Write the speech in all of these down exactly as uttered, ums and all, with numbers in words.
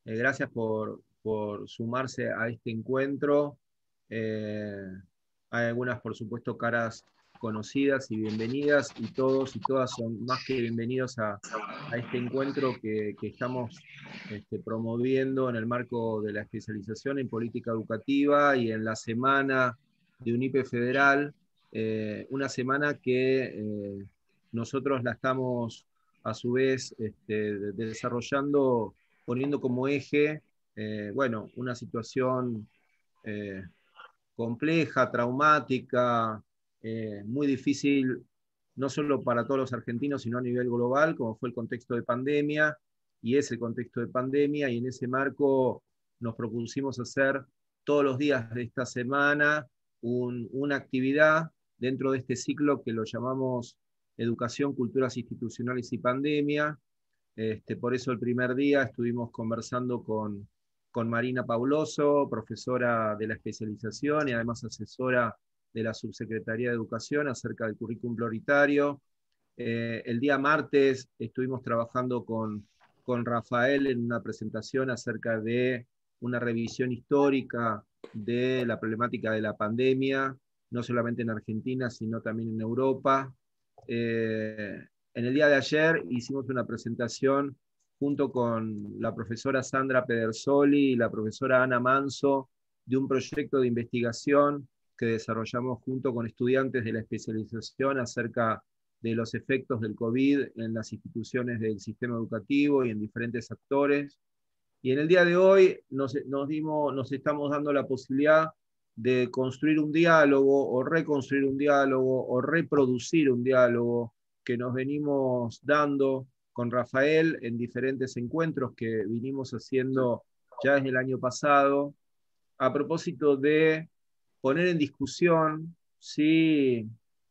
Eh, gracias por, por sumarse a este encuentro. Eh, Hay algunas, por supuesto, caras conocidas y bienvenidas, y todos y todas son más que bienvenidos a, a este encuentro que, que estamos este, promoviendo en el marco de la especialización en política educativa y en la semana de UNIPE Federal, eh, una semana que eh, nosotros la estamos a su vez este, desarrollando poniendo como eje, eh, bueno, una situación eh, compleja, traumática, eh, muy difícil, no solo para todos los argentinos, sino a nivel global, como fue el contexto de pandemia, y es el contexto de pandemia, y en ese marco nos propusimos hacer todos los días de esta semana un, una actividad dentro de este ciclo que lo llamamos Educación, Culturas Institucionales y Pandemia. Este, por eso el primer día estuvimos conversando con, con Marina Pauloso, profesora de la especialización y además asesora de la Subsecretaría de Educación acerca del currículum prioritario. Eh, el día martes estuvimos trabajando con, con Rafael en una presentación acerca de una revisión histórica de la problemática de la pandemia, no solamente en Argentina, sino también en Europa. Eh, en el día de ayer hicimos una presentación junto con la profesora Sandra Pedersoli y la profesora Ana Manso de un proyecto de investigación que desarrollamos junto con estudiantes de la especialización acerca de los efectos del COVID en las instituciones del sistema educativo y en diferentes actores. Y en el día de hoy nos, nos, dimos, nos estamos dando la posibilidad de construir un diálogo o reconstruir un diálogo o reproducir un diálogo que nos venimos dando con Rafael en diferentes encuentros que vinimos haciendo ya desde el año pasado, a propósito de poner en discusión si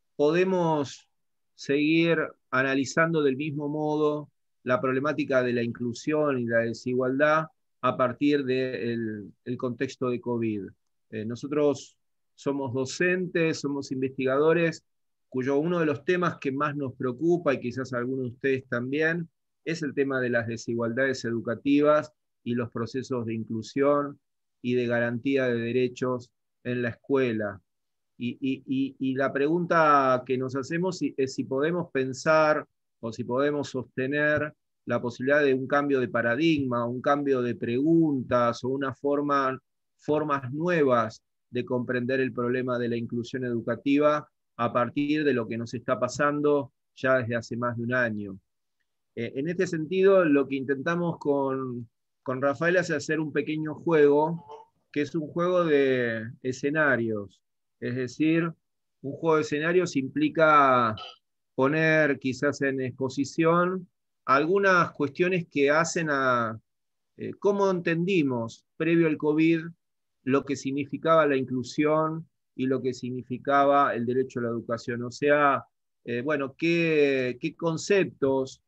podemos seguir analizando del mismo modo la problemática de la inclusión y la desigualdad a partir del el contexto de COVID. Eh, nosotros somos docentes, somos investigadores, cuyo uno de los temas que más nos preocupa, y quizás algunos de ustedes también, es el tema de las desigualdades educativas y los procesos de inclusión y de garantía de derechos en la escuela. Y, y, y, la pregunta que nos hacemos es si podemos pensar o si podemos sostener la posibilidad de un cambio de paradigma, un cambio de preguntas o una forma, formas nuevas de comprender el problema de la inclusión educativa a partir de lo que nos está pasando ya desde hace más de un año. Eh, en este sentido, lo que intentamos con, con Rafael es hacer un pequeño juego, que es un juego de escenarios. Es decir, un juego de escenarios implica poner quizás en exposición algunas cuestiones que hacen a eh, cómo entendimos previo al COVID lo que significaba la inclusión y lo que significaba el derecho a la educación. O sea, eh, bueno, qué, qué conceptos,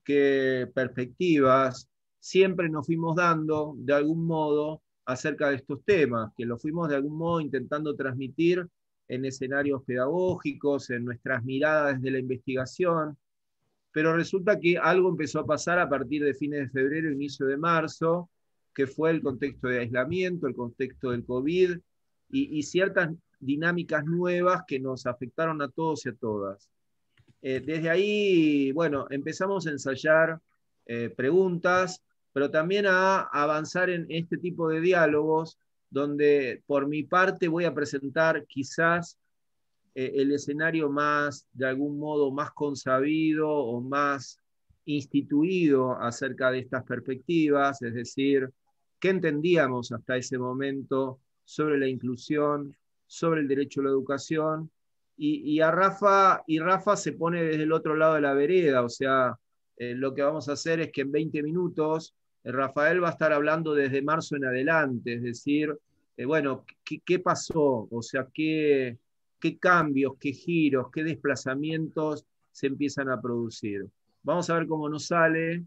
qué perspectivas siempre nos fuimos dando de algún modo acerca de estos temas, que lo fuimos de algún modo intentando transmitir en escenarios pedagógicos, en nuestras miradas de la investigación, pero resulta que algo empezó a pasar a partir de fines de febrero, inicio de marzo, que fue el contexto de aislamiento, el contexto del COVID y, y ciertas dinámicas nuevas que nos afectaron a todos y a todas. Eh, desde ahí, bueno, empezamos a ensayar eh, preguntas, pero también a avanzar en este tipo de diálogos, donde por mi parte voy a presentar quizás eh, el escenario más, de algún modo, más consabido o más instituido acerca de estas perspectivas, es decir, qué entendíamos hasta ese momento sobre la inclusión, sobre el derecho a la educación, y, y, a Rafa, y Rafa se pone desde el otro lado de la vereda, o sea, eh, lo que vamos a hacer es que en veinte minutos eh, Rafael va a estar hablando desde marzo en adelante, es decir, eh, bueno, ¿qué, qué pasó? O sea, ¿qué, qué cambios, qué giros, qué desplazamientos se empiezan a producir? Vamos a ver cómo nos sale.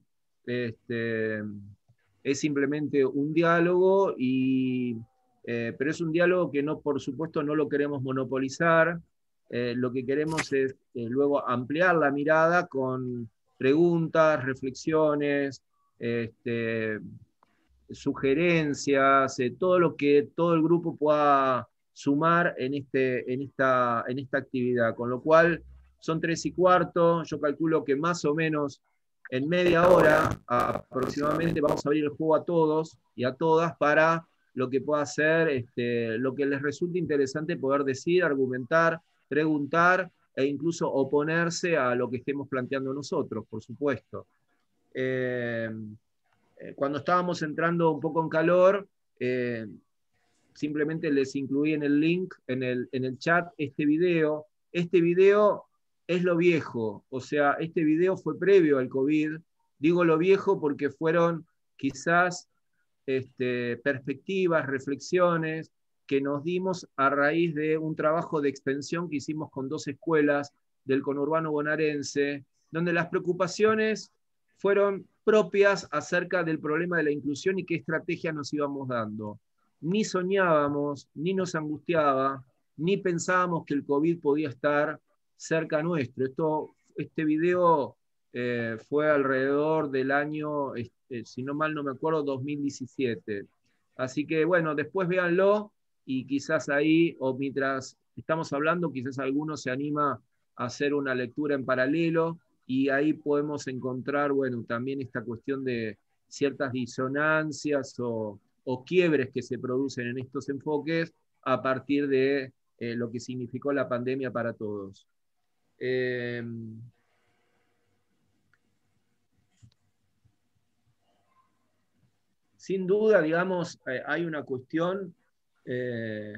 Este, es simplemente un diálogo, y, eh, pero es un diálogo que no, por supuesto, no lo queremos monopolizar. Eh, lo que queremos es eh, luego ampliar la mirada con preguntas, reflexiones, este, sugerencias, eh, todo lo que todo el grupo pueda sumar en, este, en, esta, en esta actividad. Con lo cual, son tres y cuarto, yo calculo que más o menos en media hora aproximadamente vamos a abrir el juego a todos y a todas para lo que pueda ser, este, lo que les resulte interesante poder decir, argumentar, preguntar e incluso oponerse a lo que estemos planteando nosotros, por supuesto. Eh, cuando estábamos entrando un poco en calor, eh, simplemente les incluí en el link, en el, en el chat, este video. Este video es lo viejo, o sea, este video fue previo al COVID. Digo lo viejo porque fueron quizás este, perspectivas, reflexiones que nos dimos a raíz de un trabajo de extensión que hicimos con dos escuelas del conurbano bonaerense, donde las preocupaciones fueron propias acerca del problema de la inclusión y qué estrategias nos íbamos dando. Ni soñábamos, ni nos angustiaba, ni pensábamos que el COVID podía estar cerca nuestro. Esto, este video eh, fue alrededor del año, eh, si no mal no me acuerdo, dos mil diecisiete. Así que bueno, después véanlo y quizás ahí, o mientras estamos hablando, quizás alguno se anima a hacer una lectura en paralelo y ahí podemos encontrar, bueno, también esta cuestión de ciertas disonancias o, o quiebres que se producen en estos enfoques a partir de eh, lo que significó la pandemia para todos. Eh, sin duda, digamos, eh, hay una cuestión eh,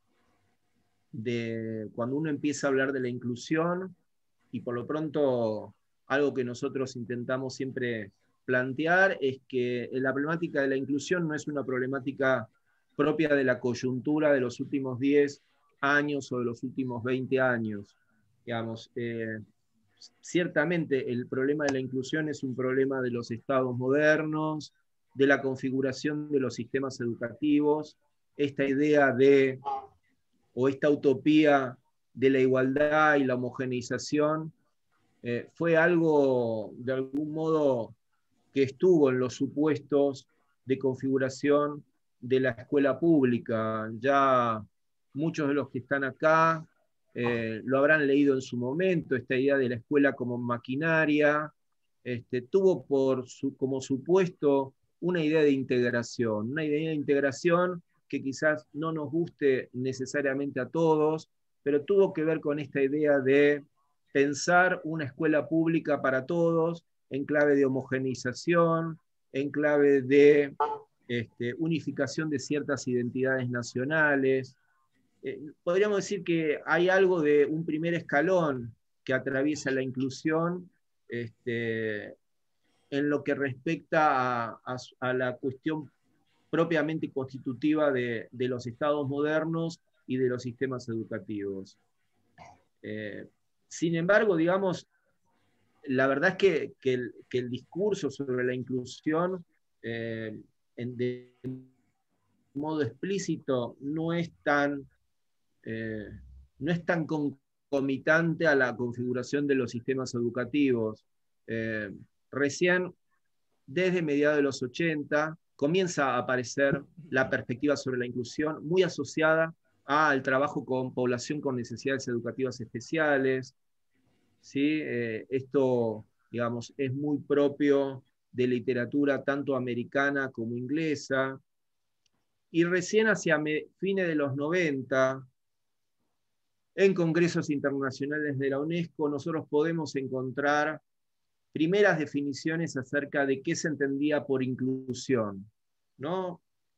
de cuando uno empieza a hablar de la inclusión, y por lo pronto algo que nosotros intentamos siempre plantear es que la problemática de la inclusión no es una problemática propia de la coyuntura de los últimos diez años o de los últimos veinte años. Digamos, eh, ciertamente el problema de la inclusión es un problema de los estados modernos, de la configuración de los sistemas educativos, esta idea de, o esta utopía de la igualdad y la homogeneización, eh, fue algo, de algún modo, que estuvo en los supuestos de configuración de la escuela pública. Ya muchos de los que están acá eh, lo habrán leído en su momento, esta idea de la escuela como maquinaria, este, tuvo por su, como supuesto una idea de integración, una idea de integración que quizás no nos guste necesariamente a todos, pero tuvo que ver con esta idea de pensar una escuela pública para todos en clave de homogeneización, en clave de este, unificación de ciertas identidades nacionales. Eh, podríamos decir que hay algo de un primer escalón que atraviesa la inclusión este, en lo que respecta a, a, a la cuestión propiamente constitutiva de, de los estados modernos y de los sistemas educativos. Eh, sin embargo, digamos, la verdad es que, que, el, que el discurso sobre la inclusión eh, en, de modo explícito no es tan, eh, no es tan concomitante a la configuración de los sistemas educativos. Eh, recién, desde mediados de los ochenta, comienza a aparecer la perspectiva sobre la inclusión muy asociada al trabajo con población con necesidades educativas especiales. ¿Sí? Eh, esto, digamos, es muy propio de literatura tanto americana como inglesa. Y recién hacia fines de los noventa, en congresos internacionales de la UNESCO, nosotros podemos encontrar primeras definiciones acerca de qué se entendía por inclusión, ¿no?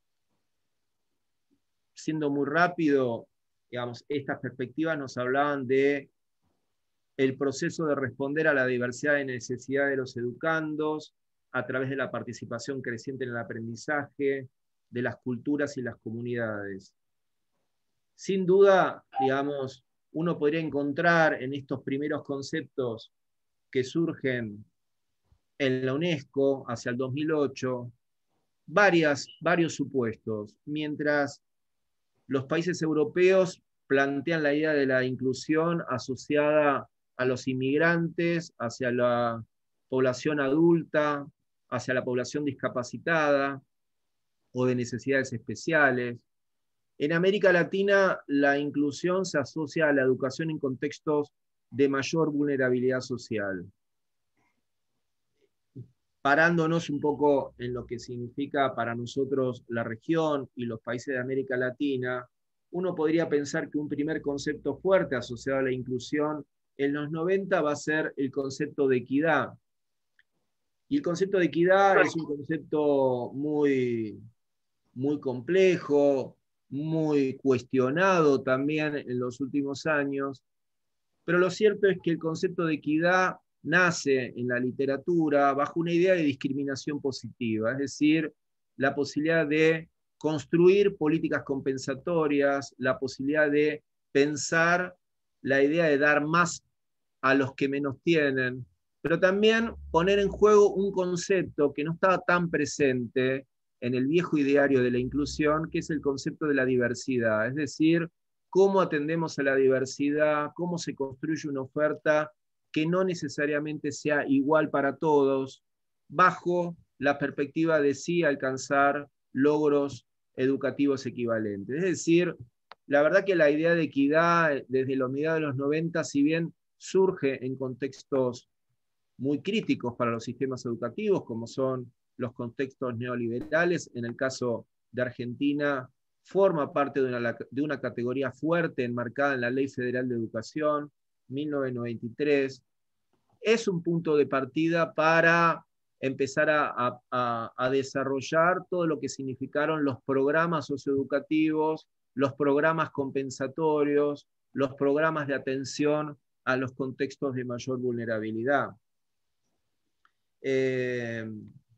Siendo muy rápido, digamos, estas perspectivas nos hablaban de el proceso de responder a la diversidad de necesidades de los educandos a través de la participación creciente en el aprendizaje, de las culturas y las comunidades. Sin duda, digamos, uno podría encontrar en estos primeros conceptos que surgen en la UNESCO hacia el dos mil ocho varias, varios supuestos, mientras los países europeos plantean la idea de la inclusión asociada a los inmigrantes, hacia la población adulta, hacia la población discapacitada. o de necesidades especiales. En América Latina, la inclusión se asocia a la educación en contextos de mayor vulnerabilidad social. Parándonos un poco en lo que significa para nosotros la región y los países de América Latina, uno podría pensar que un primer concepto fuerte asociado a la inclusión en los noventa va a ser el concepto de equidad. Y el concepto de equidad es un concepto muy, muy complejo, muy cuestionado también en los últimos años, pero lo cierto es que el concepto de equidad nace en la literatura bajo una idea de discriminación positiva, es decir, la posibilidad de construir políticas compensatorias, la posibilidad de pensar la idea de dar más a los que menos tienen, pero también poner en juego un concepto que no estaba tan presente en el viejo ideario de la inclusión, que es el concepto de la diversidad, es decir, cómo atendemos a la diversidad, cómo se construye una oferta que no necesariamente sea igual para todos, bajo la perspectiva de sí alcanzar logros educativos equivalentes. Es decir, la verdad que la idea de equidad desde la mediados de los noventa, si bien surge en contextos muy críticos para los sistemas educativos, como son los contextos neoliberales, en el caso de Argentina, forma parte de una, de una categoría fuerte enmarcada en la Ley Federal de Educación, mil novecientos noventa y tres. Es un punto de partida para empezar a, a, a desarrollar todo lo que significaron los programas socioeducativos, los programas compensatorios, los programas de atención a los contextos de mayor vulnerabilidad. Eh,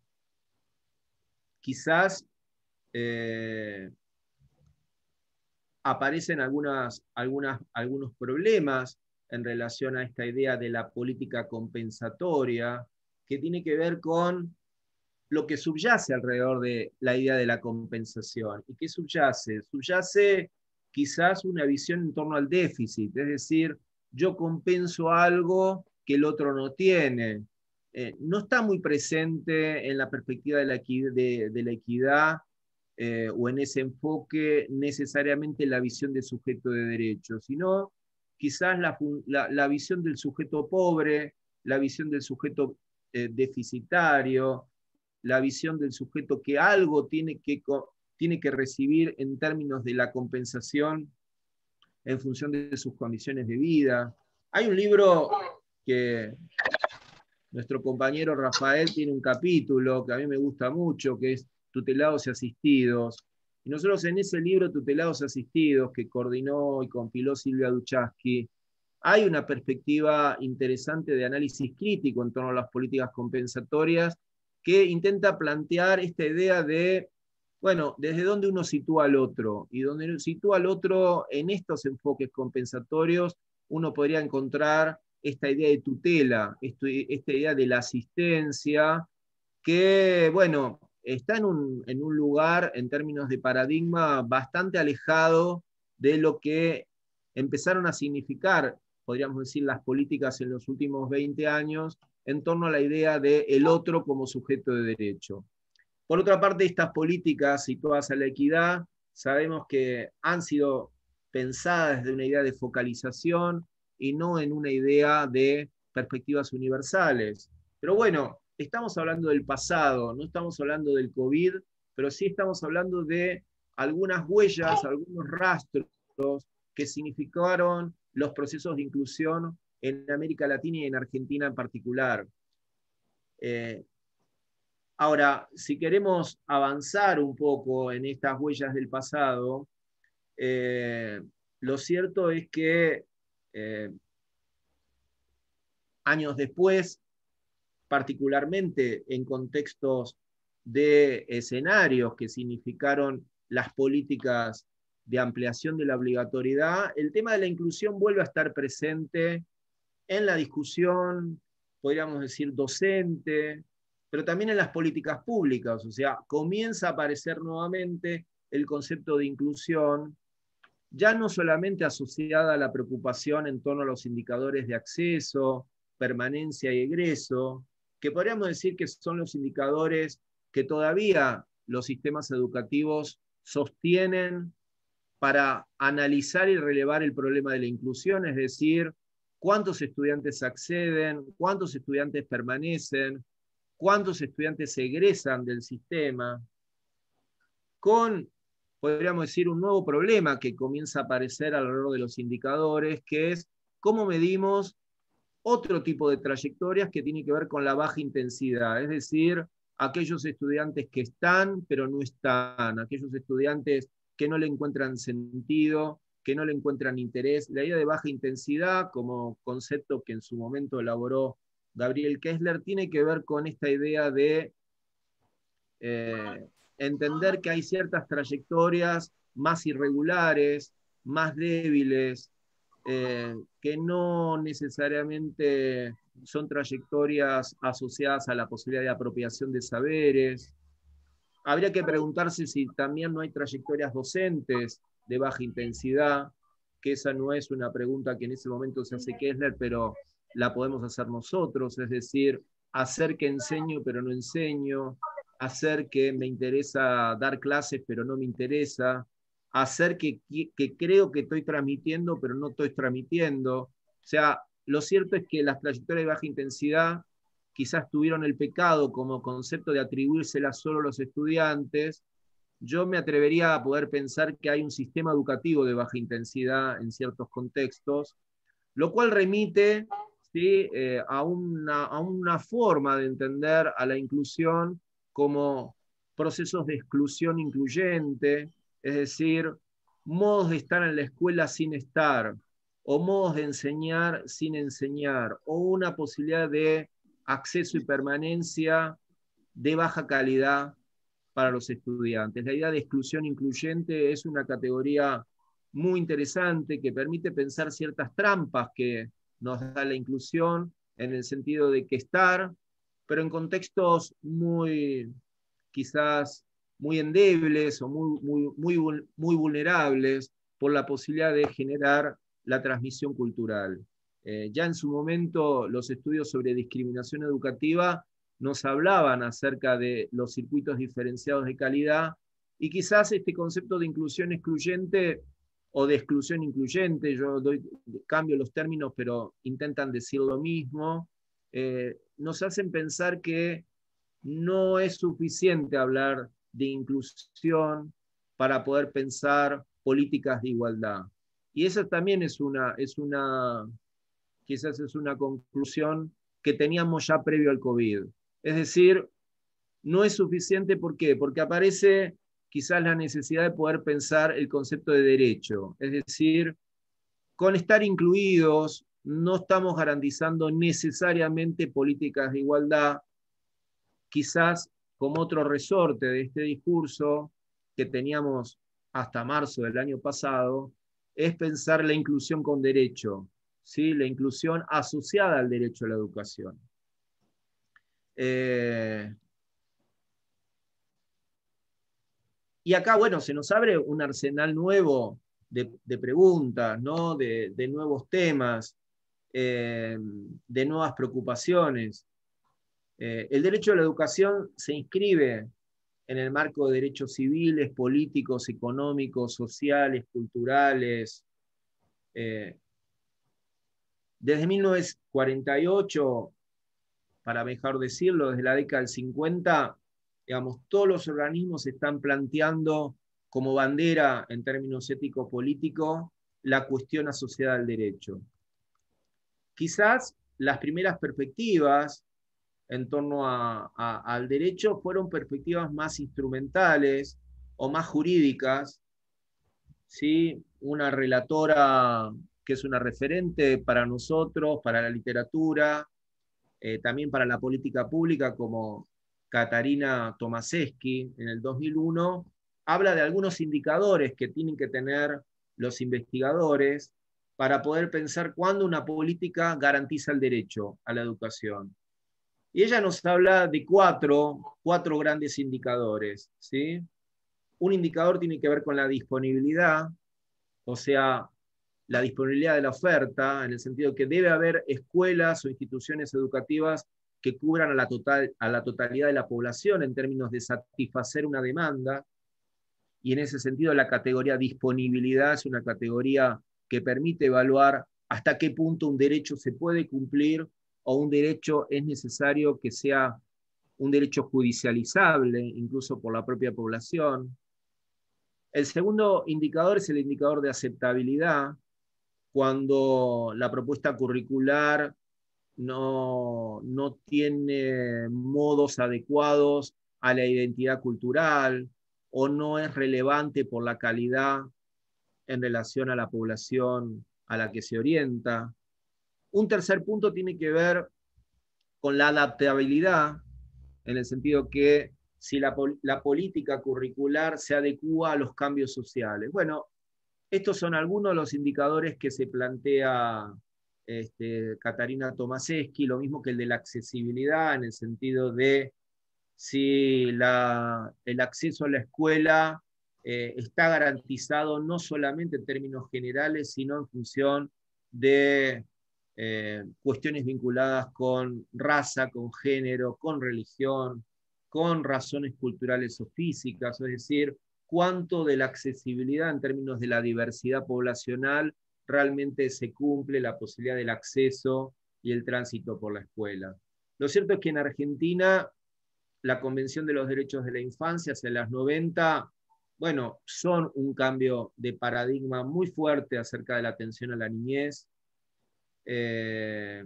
quizás eh, aparecen algunas, algunas, algunos problemas en relación a esta idea de la política compensatoria, que tiene que ver con lo que subyace alrededor de la idea de la compensación. ¿Y qué subyace? Subyace quizás una visión en torno al déficit, es decir, yo compenso algo que el otro no tiene. Eh, no está muy presente en la perspectiva de la, de, de la equidad eh, o en ese enfoque necesariamente la visión del sujeto de derecho, sino quizás la, la, la visión del sujeto pobre, la visión del sujeto eh, deficitario, la visión del sujeto que algo tiene que, tiene que recibir en términos de la compensación en función de sus condiciones de vida. Hay un libro que nuestro compañero Rafael tiene un capítulo que a mí me gusta mucho, que es Tutelados y Asistidos. Y nosotros en ese libro, Tutelados y Asistidos, que coordinó y compiló Silvia Duchaski, hay una perspectiva interesante de análisis crítico en torno a las políticas compensatorias que intenta plantear esta idea de, bueno, desde dónde uno sitúa al otro, y donde uno sitúa al otro en estos enfoques compensatorios, uno podría encontrar esta idea de tutela, esta idea de la asistencia, que, bueno, está en un, en un lugar, en términos de paradigma, bastante alejado de lo que empezaron a significar, podríamos decir, las políticas en los últimos veinte años, en torno a la idea del el otro como sujeto de derecho. Por otra parte, estas políticas situadas a la equidad, sabemos que han sido pensadas desde una idea de focalización y no en una idea de perspectivas universales. Pero bueno, estamos hablando del pasado, no estamos hablando del COVID, pero sí estamos hablando de algunas huellas, algunos rastros que significaron los procesos de inclusión en América Latina y en Argentina en particular. Eh, ahora, si queremos avanzar un poco en estas huellas del pasado, eh, lo cierto es que eh, años después, particularmente en contextos de escenarios que significaron las políticas de ampliación de la obligatoriedad, el tema de la inclusión vuelve a estar presente en la discusión, podríamos decir, docente, pero también en las políticas públicas. O sea, comienza a aparecer nuevamente el concepto de inclusión, ya no solamente asociada a la preocupación en torno a los indicadores de acceso, permanencia y egreso, que podríamos decir que son los indicadores que todavía los sistemas educativos sostienen para analizar y relevar el problema de la inclusión, es decir, cuántos estudiantes acceden, cuántos estudiantes permanecen, cuántos estudiantes egresan del sistema, con, podríamos decir, un nuevo problema que comienza a aparecer alrededor de los indicadores, que es cómo medimos otro tipo de trayectorias que tiene que ver con la baja intensidad, es decir, aquellos estudiantes que están pero no están, aquellos estudiantes que no le encuentran sentido, que no le encuentran interés. La idea de baja intensidad, como concepto que en su momento elaboró Gabriel Kessler, tiene que ver con esta idea de eh, entender que hay ciertas trayectorias más irregulares, más débiles, eh, que no necesariamente son trayectorias asociadas a la posibilidad de apropiación de saberes. Habría que preguntarse si también no hay trayectorias docentes de baja intensidad, que esa no es una pregunta que en ese momento se hace Kessler, pero la podemos hacer nosotros, es decir, hacer que enseño pero no enseño, hacer que me interesa dar clases pero no me interesa, hacer que, que creo que estoy transmitiendo pero no estoy transmitiendo. O sea, lo cierto es que las trayectorias de baja intensidad quizás tuvieron el pecado como concepto de atribuírsela solo a los estudiantes. Yo me atrevería a poder pensar que hay un sistema educativo de baja intensidad en ciertos contextos, lo cual remite, ¿sí?, eh, a, una, a una forma de entender a la inclusión como procesos de exclusión incluyente, es decir, modos de estar en la escuela sin estar, o modos de enseñar sin enseñar, o una posibilidad de acceso y permanencia de baja calidad para los estudiantes. La idea de exclusión incluyente es una categoría muy interesante que permite pensar ciertas trampas que nos da la inclusión, en el sentido de que estar, pero en contextos muy, quizás, muy endebles o muy, muy, muy, muy vulnerables por la posibilidad de generar la transmisión cultural. Eh, ya en su momento los estudios sobre discriminación educativa nos hablaban acerca de los circuitos diferenciados de calidad, y quizás este concepto de inclusión excluyente o de exclusión incluyente, yo doy, cambio los términos, pero intentan decir lo mismo, eh, nos hacen pensar que no es suficiente hablar de inclusión para poder pensar políticas de igualdad. Y esa también es una, es una, quizás es una conclusión que teníamos ya previo al COVID. Es decir, no es suficiente, ¿por qué? Porque aparece quizás la necesidad de poder pensar el concepto de derecho. Es decir, con estar incluidos no estamos garantizando necesariamente políticas de igualdad, quizás como otro resorte de este discurso que teníamos hasta marzo del año pasado, es pensar la inclusión con derecho, ¿sí? La inclusión asociada al derecho a la educación. Eh, y acá, bueno, se nos abre un arsenal nuevo de, de preguntas, ¿no? de, de nuevos temas, eh, de nuevas preocupaciones. Eh, el derecho a la educación se inscribe en el marco de derechos civiles, políticos, económicos, sociales, culturales. Eh, desde mil novecientos cuarenta y ocho, para mejor decirlo, desde la década del cincuenta, digamos, todos los organismos están planteando como bandera, en términos ético-políticos, la cuestión asociada al derecho. Quizás las primeras perspectivas en torno a, a, al derecho fueron perspectivas más instrumentales o más jurídicas, ¿sí? Una relatora que es una referente para nosotros, para la literatura, eh, también para la política pública, como Katarina Tomaszewski en el dos mil uno, habla de algunos indicadores que tienen que tener los investigadores para poder pensar cuándo una política garantiza el derecho a la educación. Y ella nos habla de cuatro, cuatro grandes indicadores, ¿sí? Un indicador tiene que ver con la disponibilidad, o sea, la disponibilidad de la oferta, en el sentido que debe haber escuelas o instituciones educativas que cubran a la, total, a la totalidad de la población en términos de satisfacer una demanda, y en ese sentido la categoría disponibilidad es una categoría que permite evaluar hasta qué punto un derecho se puede cumplir o un derecho es necesario que sea un derecho judicializable, incluso por la propia población. El segundo indicador es el indicador de aceptabilidad, cuando la propuesta curricular no, no tiene modos adecuados a la identidad cultural o no es relevante por la calidad en relación a la población a la que se orienta. Un tercer punto tiene que ver con la adaptabilidad, en el sentido que si la, la política curricular se adecúa a los cambios sociales. Bueno, estos son algunos de los indicadores que se plantea este, Catarina Tomaseschi, lo mismo que el de la accesibilidad, en el sentido de si la, el acceso a la escuela eh, está garantizado no solamente en términos generales, sino en función de eh, cuestiones vinculadas con raza, con género, con religión, con razones culturales o físicas, es decir, cuánto de la accesibilidad en términos de la diversidad poblacional realmente se cumple la posibilidad del acceso y el tránsito por la escuela. Lo cierto es que en Argentina la Convención de los Derechos de la Infancia hacia las noventa, bueno, son un cambio de paradigma muy fuerte acerca de la atención a la niñez. Eh,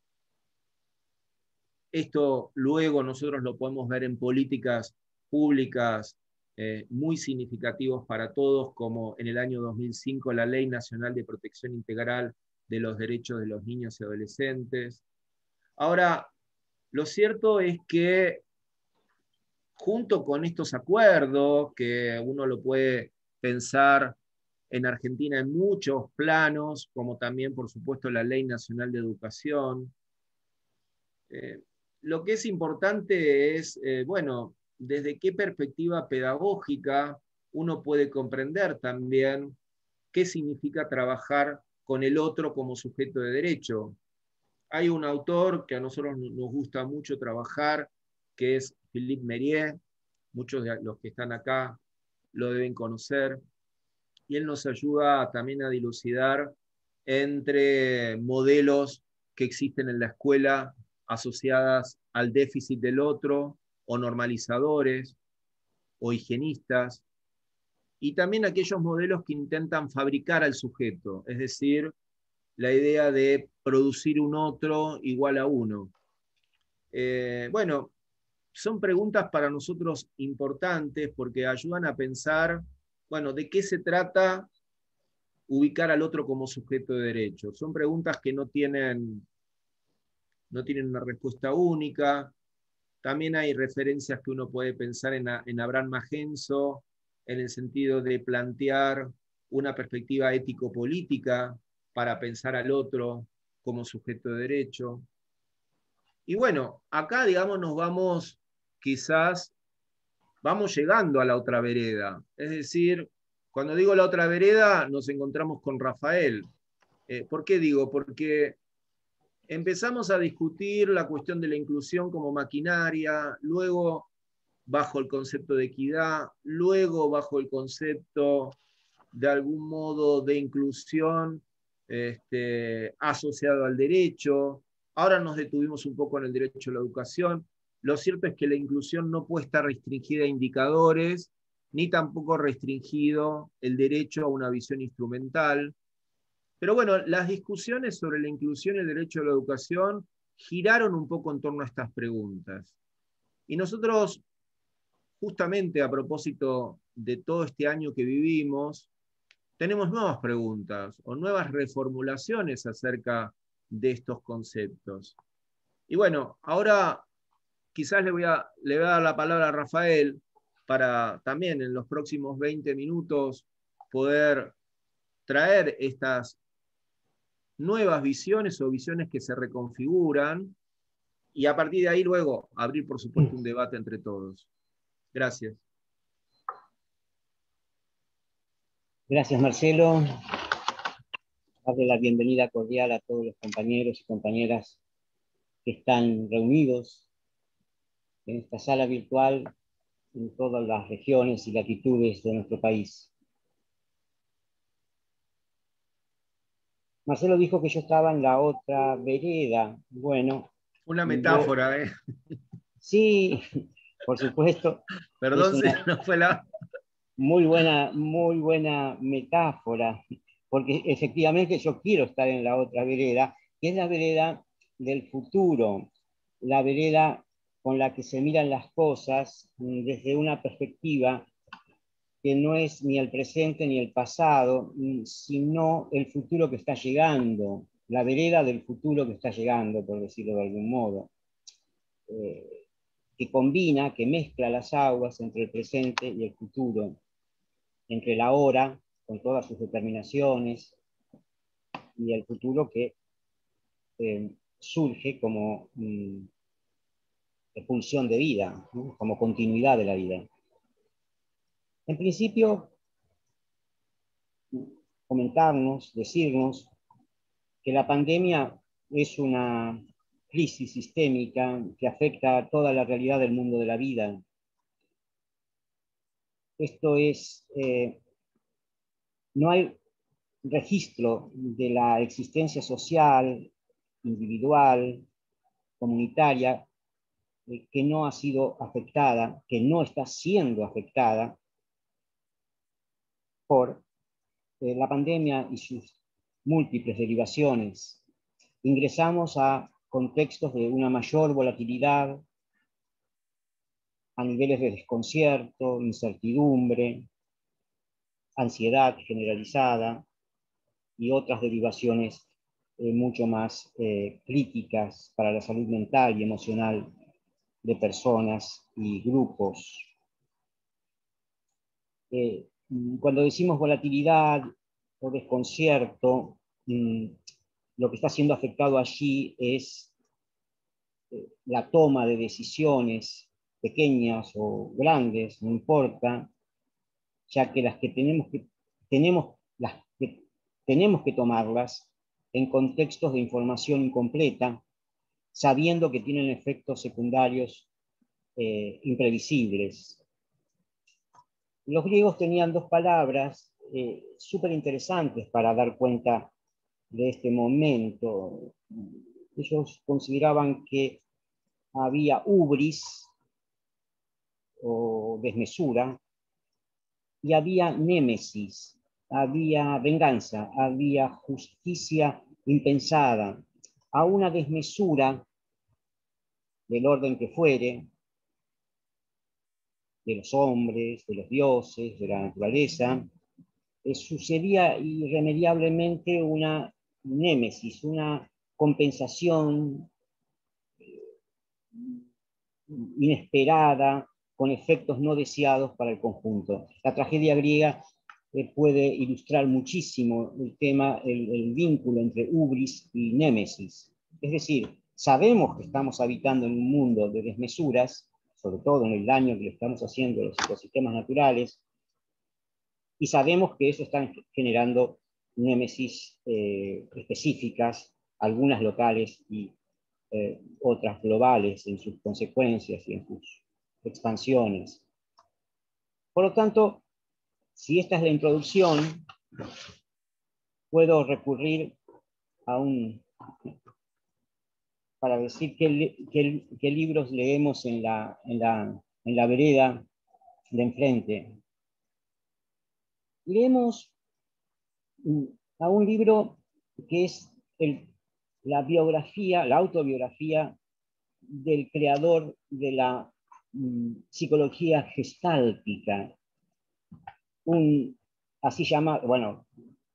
esto luego nosotros lo podemos ver en políticas públicas eh, muy significativos para todos, como en el año dos mil cinco la Ley Nacional de Protección Integral de los Derechos de los Niños y Adolescentes. Ahora, lo cierto es que junto con estos acuerdos, que uno lo puede pensar en Argentina en muchos planos, como también, por supuesto, la Ley Nacional de Educación, eh, lo que es importante es, eh, bueno, desde qué perspectiva pedagógica uno puede comprender también qué significa trabajar con el otro como sujeto de derecho. Hay un autor que a nosotros nos gusta mucho trabajar, que es Philippe Mérieux, muchos de los que están acá lo deben conocer, y él nos ayuda también a dilucidar entre modelos que existen en la escuela asociadas al déficit del otro, o normalizadores, o higienistas, y también aquellos modelos que intentan fabricar al sujeto, es decir, la idea de producir un otro igual a uno. Eh, bueno, son preguntas para nosotros importantes porque ayudan a pensar, bueno, de qué se trata ubicar al otro como sujeto de derecho. Son preguntas que no tienen, no tienen una respuesta única. También hay referencias que uno puede pensar en, en Abraham Magenzo, en el sentido de plantear una perspectiva ético-política para pensar al otro como sujeto de derecho. Y bueno, acá, digamos, nos vamos, quizás, vamos llegando a la otra vereda. Es decir, cuando digo la otra vereda, nos encontramos con Rafael. Eh, ¿Por qué digo? Porque empezamos a discutir la cuestión de la inclusión como maquinaria, luego bajo el concepto de equidad, luego bajo el concepto de algún modo de inclusión este, asociado al derecho. Ahora nos detuvimos un poco en el derecho a la educación. Lo cierto es que la inclusión no puede estar restringida a indicadores, ni tampoco restringido el derecho a una visión instrumental. Pero bueno, las discusiones sobre la inclusión y el derecho a la educación giraron un poco en torno a estas preguntas. Y nosotros, justamente a propósito de todo este año que vivimos, tenemos nuevas preguntas o nuevas reformulaciones acerca de estos conceptos. Y bueno, ahora quizás le voy a, le voy a dar la palabra a Rafael para también en los próximos veinte minutos poder traer estas nuevas visiones o visiones que se reconfiguran y a partir de ahí luego abrir, por supuesto, un debate entre todos. Gracias. Gracias, Marcelo. Darle la bienvenida cordial a todos los compañeros y compañeras que están reunidos en esta sala virtual en todas las regiones y latitudes de nuestro país. Marcelo dijo que yo estaba en la otra vereda. Bueno. Una metáfora, yo, ¿eh? Sí, por supuesto. Perdón si no fue la... Muy buena, muy buena metáfora, porque efectivamente yo quiero estar en la otra vereda, que es la vereda del futuro, la vereda con la que se miran las cosas desde una perspectiva que no es ni el presente ni el pasado, sino el futuro que está llegando, la vereda del futuro que está llegando, por decirlo de algún modo, eh, que combina, que mezcla las aguas entre el presente y el futuro, entre el ahora, con todas sus determinaciones, y el futuro que eh, surge como mm, expulsión de vida, ¿no? Como continuidad de la vida. En principio, comentarnos, decirnos que la pandemia es una crisis sistémica que afecta a toda la realidad del mundo de la vida. Esto es, eh, no hay registro de la existencia social, individual, comunitaria, eh, que no ha sido afectada, que no está siendo afectada por eh, la pandemia y sus múltiples derivaciones. Ingresamos a contextos de una mayor volatilidad, a niveles de desconcierto, incertidumbre, ansiedad generalizada y otras derivaciones eh, mucho más eh, críticas para la salud mental y emocional de personas y grupos. Eh, cuando decimos volatilidad o desconcierto, mmm, lo que está siendo afectado allí es eh, la toma de decisiones pequeñas o grandes, no importa, ya que las que tenemos que, tenemos, las que, tenemos que tomarlas en contextos de información incompleta, sabiendo que tienen efectos secundarios eh, imprevisibles. Los griegos tenían dos palabras eh, súper interesantes para dar cuenta de este momento. Ellos consideraban que había ubris, o desmesura, y había némesis, había venganza, había justicia impensada, a una desmesura del orden que fuere, de los hombres, de los dioses, de la naturaleza, eh, sucedía irremediablemente una némesis, una compensación eh, inesperada, con efectos no deseados para el conjunto. La tragedia griega eh, puede ilustrar muchísimo el tema, el, el vínculo entre ubris y némesis. Es decir, sabemos que estamos habitando en un mundo de desmesuras, sobre todo en el daño que le estamos haciendo a los ecosistemas naturales, y sabemos que eso está generando némesis eh, específicas, algunas locales y eh, otras globales en sus consecuencias y en sus expansiones. Por lo tanto, si esta es la introducción, puedo recurrir a un, para decir qué, qué, qué libros leemos en la, en, la, en la vereda de enfrente. Leemos a un libro que es el, la biografía, la autobiografía del creador de la um, psicología gestáltica, un así llamado, bueno,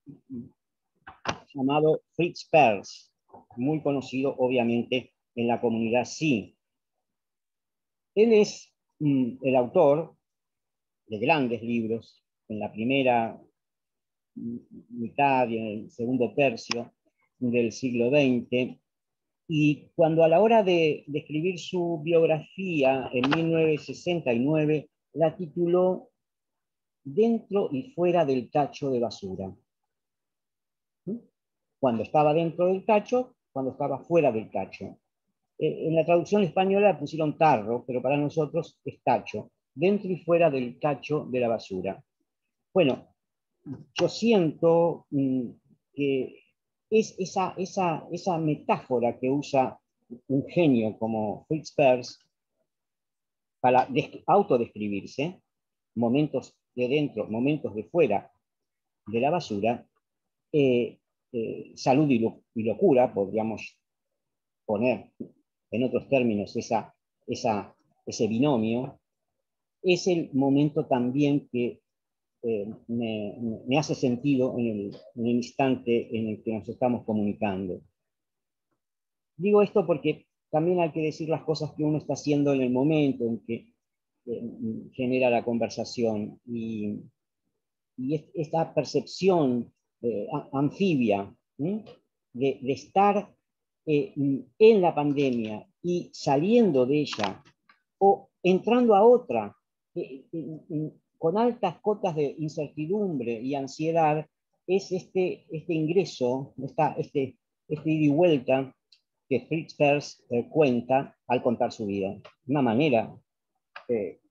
llamado Fritz Perls, muy conocido obviamente en la comunidad sí. Él es um, el autor de grandes libros en la primera mitad y en el segundo tercio del siglo veinte, y cuando a la hora de, de escribir su biografía en mil novecientos sesenta y nueve, la tituló Dentro y fuera del tacho de basura. Cuando estaba dentro del tacho, cuando estaba fuera del tacho. Eh, en la traducción española pusieron tarro, pero para nosotros es tacho, dentro y fuera del tacho de la basura. Bueno, yo siento mm, que es esa, esa, esa metáfora que usa un genio como Fritz Perls para autodescribirse, momentos de dentro, momentos de fuera de la basura, eh, eh, salud y, lo, y locura, podríamos poner en otros términos esa, esa, ese binomio, es el momento también que eh, me, me, hace sentido en el, en el instante en el que nos estamos comunicando. Digo esto porque también hay que decir las cosas que uno está haciendo en el momento en que eh, genera la conversación, y, y esta percepción eh, anfibia ¿sí? de, de estar eh, en la pandemia y saliendo de ella o entrando a otra eh, eh, con altas cotas de incertidumbre y ansiedad, es este, este ingreso, esta, este, este ida y vuelta que Fritz Perls eh, cuenta al contar su vida. Una manera eh,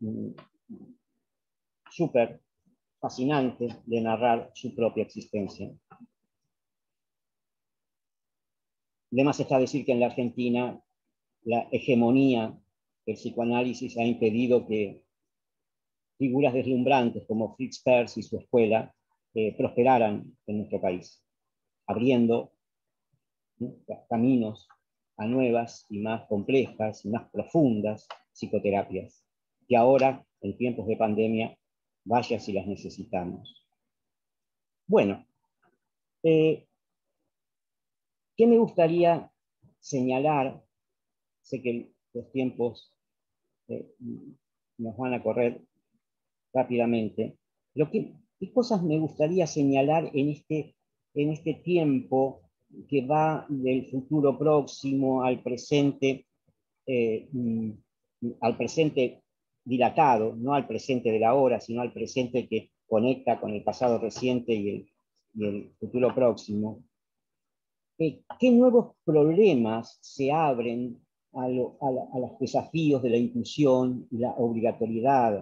súper fascinante de narrar su propia existencia. Además está decir que en la Argentina la hegemonía del psicoanálisis ha impedido que figuras deslumbrantes como Fritz Perls y su escuela eh, prosperaran en nuestro país, abriendo ¿sí? caminos a nuevas y más complejas y más profundas psicoterapias, que ahora, en tiempos de pandemia, vaya si las necesitamos. Bueno, eh, ¿qué me gustaría señalar? Sé que los tiempos eh, nos van a correr rápidamente. Lo que, ¿Qué cosas me gustaría señalar en este, en este tiempo que va del futuro próximo al presente, eh, al presente dilatado, no al presente de la hora, sino al presente que conecta con el pasado reciente y el, y el futuro próximo? Eh, ¿Qué nuevos problemas se abren a, lo, a, la, a los desafíos de la inclusión y la obligatoriedad?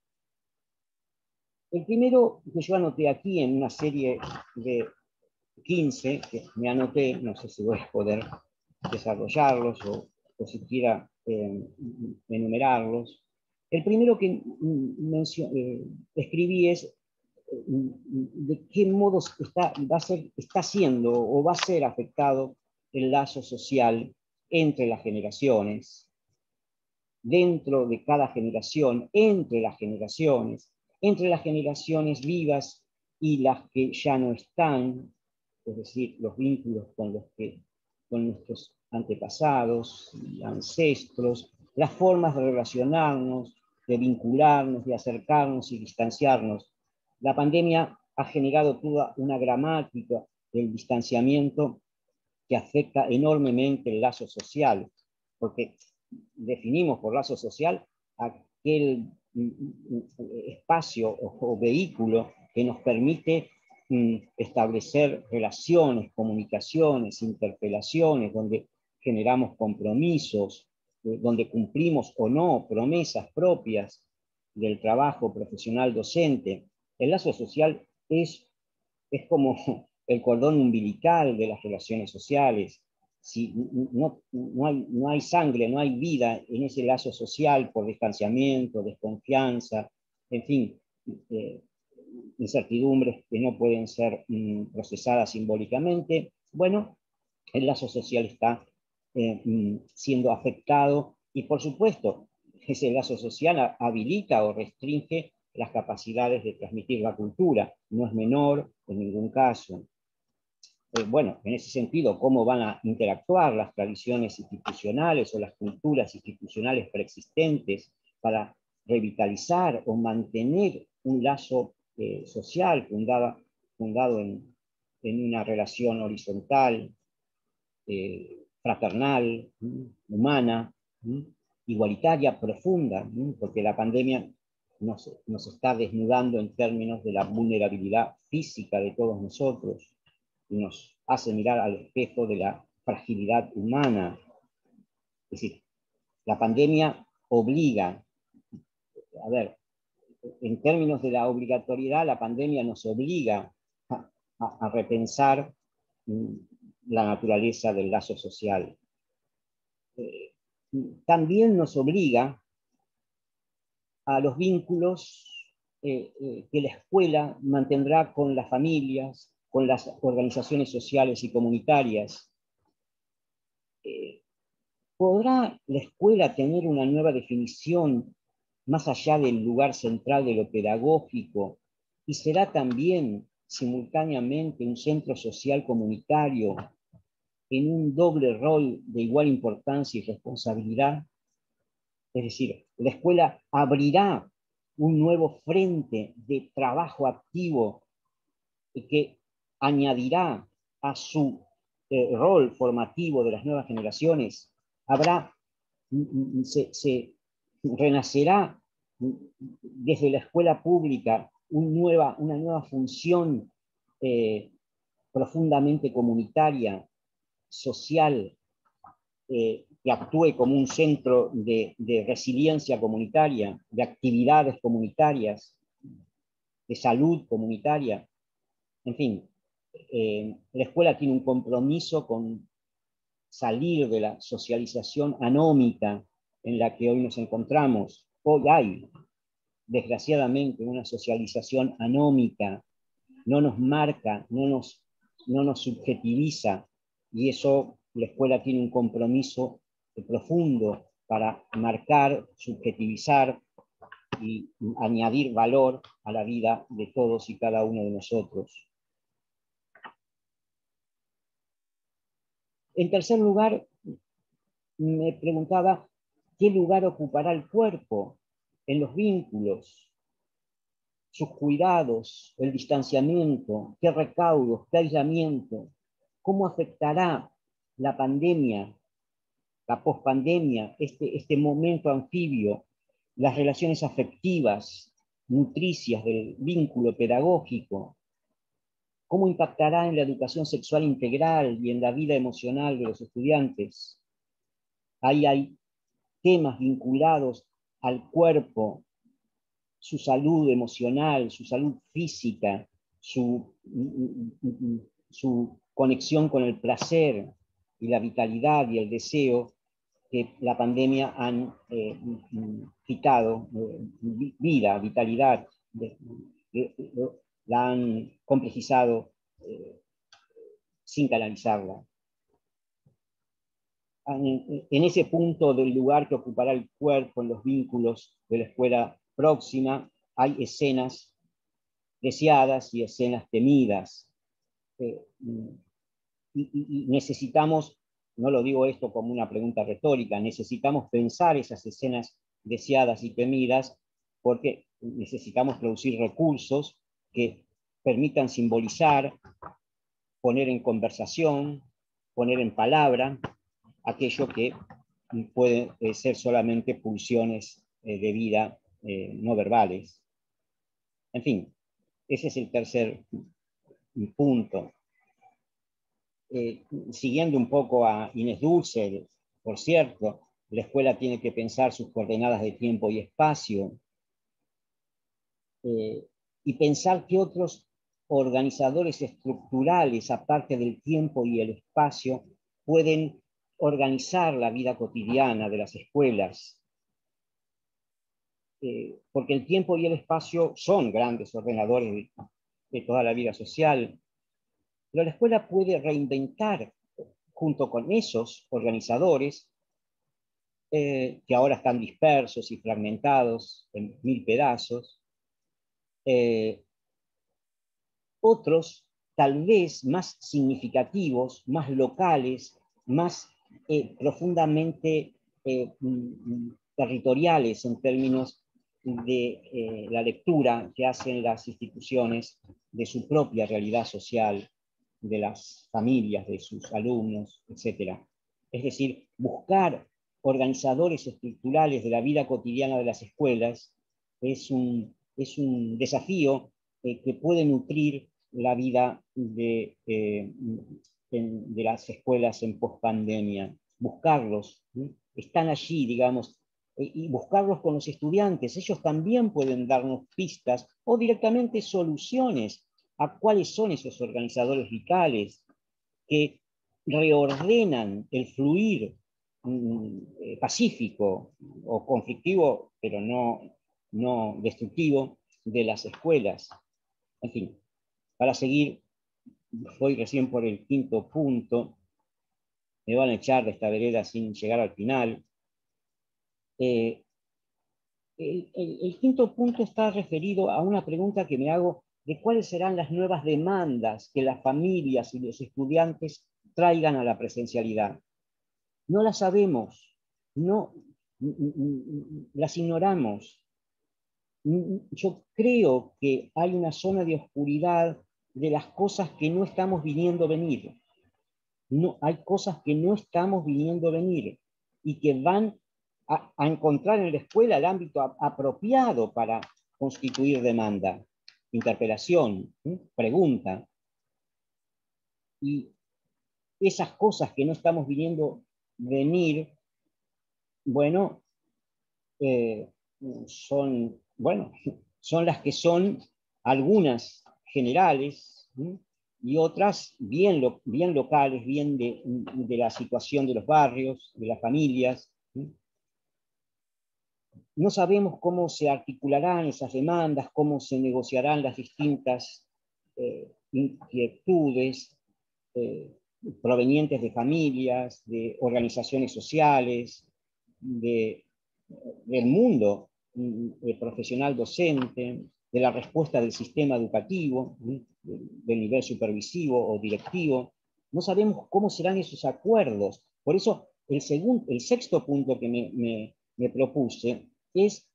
El primero que yo anoté aquí en una serie de quince, que me anoté, no sé si voy a poder desarrollarlos o, o siquiera eh, enumerarlos. El primero que eh, escribí es eh, de qué modo está, va a ser, está siendo o va a ser afectado el lazo social entre las generaciones, dentro de cada generación, entre las generaciones, entre las generaciones vivas y las que ya no están, es decir, los vínculos con, los que, con nuestros antepasados y ancestros, las formas de relacionarnos, de vincularnos, de acercarnos y distanciarnos. La pandemia ha generado toda una gramática del distanciamiento que afecta enormemente el lazo social, porque definimos por lazo social aquel espacio o, o vehículo que nos permite mm, establecer relaciones, comunicaciones, interpelaciones, donde generamos compromisos, eh, donde cumplimos o no promesas propias del trabajo profesional docente. El lazo social es, es como el cordón umbilical de las relaciones sociales. Si no, no, hay, no hay sangre, no hay vida en ese lazo social por distanciamiento, desconfianza, en fin, eh, incertidumbres que no pueden ser mm, procesadas simbólicamente, bueno, el lazo social está eh, mm, siendo afectado y, por supuesto, ese lazo social habilita o restringe las capacidades de transmitir la cultura. No es menor en ningún caso. Eh, bueno, en ese sentido, cómo van a interactuar las tradiciones institucionales o las culturas institucionales preexistentes para revitalizar o mantener un lazo eh, social fundada, fundado en, en una relación horizontal, eh, fraternal, humana, igualitaria, profunda, porque la pandemia nos, nos está desnudando en términos de la vulnerabilidad física de todos nosotros y nos hace mirar al espejo de la fragilidad humana. Es decir, la pandemia obliga, a ver, en términos de la obligatoriedad, la pandemia nos obliga a, a, a repensar la naturaleza del lazo social. Eh, también nos obliga a los vínculos eh, eh, que la escuela mantendrá con las familias, con las organizaciones sociales y comunitarias. Eh, ¿Podrá la escuela tener una nueva definición más allá del lugar central de lo pedagógico? ¿Y será también simultáneamente un centro social comunitario en un doble rol de igual importancia y responsabilidad? Es decir, la escuela abrirá un nuevo frente de trabajo activo que añadirá a su eh, rol formativo de las nuevas generaciones. Habrá, se, se renacerá desde la escuela pública un nueva, una nueva función eh, profundamente comunitaria, social, eh, que actúe como un centro de, de resiliencia comunitaria, de actividades comunitarias, de salud comunitaria. En fin, eh, la escuela tiene un compromiso con salir de la socialización anómica en la que hoy nos encontramos. Hoy hay, desgraciadamente, una socialización anómica, no nos marca, no nos, no nos subjetiviza, y eso la escuela tiene un compromiso profundo para marcar, subjetivizar y añadir valor a la vida de todos y cada uno de nosotros. En tercer lugar, me preguntaba qué lugar ocupará el cuerpo en los vínculos, sus cuidados, el distanciamiento, qué recaudos, qué aislamiento, cómo afectará la pandemia, la pospandemia, este, este momento anfibio, las relaciones afectivas, nutricias del vínculo pedagógico, cómo impactará en la educación sexual integral y en la vida emocional de los estudiantes. Ahí hay temas vinculados al cuerpo, su salud emocional, su salud física, su, su conexión con el placer y la vitalidad y el deseo que la pandemia han eh, quitado eh, vida, vitalidad, de, de, de, la han complejizado eh, sin canalizarla. En, en ese punto del lugar que ocupará el cuerpo en los vínculos de la escuela próxima, hay escenas deseadas y escenas temidas. Eh, y, y, y necesitamos, no lo digo esto como una pregunta retórica, necesitamos pensar esas escenas deseadas y temidas porque necesitamos producir recursos que permitan simbolizar, poner en conversación, poner en palabra aquello que puede ser solamente pulsiones de vida eh, no verbales. En fin, ese es el tercer punto. Eh, siguiendo un poco a Inés Dulce, por cierto, la escuela tiene que pensar sus coordenadas de tiempo y espacio eh, y pensar que otros organizadores estructurales, aparte del tiempo y el espacio, pueden organizar la vida cotidiana de las escuelas. Eh, porque el tiempo y el espacio son grandes ordenadores de, de toda la vida social, pero la escuela puede reinventar junto con esos organizadores eh, que ahora están dispersos y fragmentados en mil pedazos, eh, otros tal vez más significativos, más locales, más eh, profundamente eh, territoriales en términos de eh, la lectura que hacen las instituciones de su propia realidad social, de las familias, de sus alumnos, etcétera. Es decir, buscar organizadores estructurales de la vida cotidiana de las escuelas es un, es un desafío eh, que puede nutrir la vida de, eh, en, de las escuelas en pospandemia. Buscarlos, ¿sí? están allí, digamos, y buscarlos con los estudiantes. Ellos también pueden darnos pistas o directamente soluciones a cuáles son esos organizadores vitales que reordenan el fluir mm, pacífico o conflictivo, pero no, no destructivo, de las escuelas. En fin, para seguir, voy recién por el quinto punto, me van a echar de esta vereda sin llegar al final. Eh, el, el, el quinto punto está referido a una pregunta que me hago de cuáles serán las nuevas demandas que las familias y los estudiantes traigan a la presencialidad. No las sabemos, no, las ignoramos. Yo creo que hay una zona de oscuridad de las cosas que no estamos viniendo venir. No, hay cosas que no estamos viniendo venir y que van a, a encontrar en la escuela el ámbito a, apropiado para constituir demanda, interpelación, ¿sí? Pregunta. Y esas cosas que no estamos viniendo venir, bueno, eh, son, bueno, son las que son algunas generales, ¿sí? Y otras bien, lo, bien locales, bien de, de la situación de los barrios, de las familias. ¿Sí? No sabemos cómo se articularán esas demandas, cómo se negociarán las distintas eh, inquietudes eh, provenientes de familias, de organizaciones sociales, de, del mundo eh, profesional docente, de la respuesta del sistema educativo, ¿sí? Del nivel supervisivo o directivo. No sabemos cómo serán esos acuerdos. Por eso el, segundo, el sexto punto que me, me, me propuse es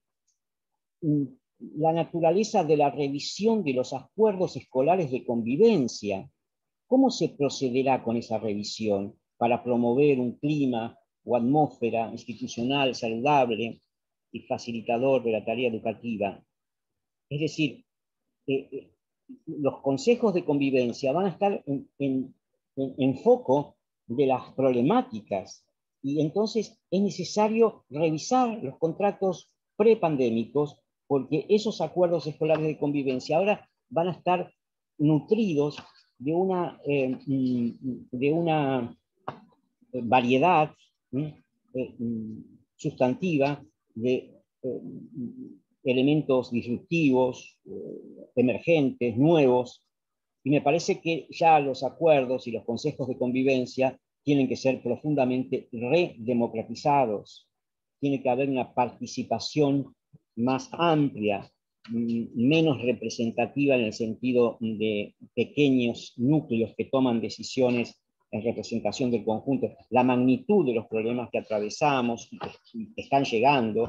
la naturaleza de la revisión de los acuerdos escolares de convivencia. ¿Cómo se procederá con esa revisión para promover un clima o atmósfera institucional saludable y facilitador de la tarea educativa? Es decir, eh, eh, los consejos de convivencia van a estar en, en, en, en foco de las problemáticas y entonces es necesario revisar los contratos prepandémicos porque esos acuerdos escolares de convivencia ahora van a estar nutridos de una, eh, de una variedad eh, sustantiva de eh, elementos disruptivos, eh, emergentes, nuevos, y me parece que ya los acuerdos y los consejos de convivencia tienen que ser profundamente redemocratizados. Tiene que haber una participación más amplia, menos representativa en el sentido de pequeños núcleos que toman decisiones en representación del conjunto. La magnitud de los problemas que atravesamos y que están llegando,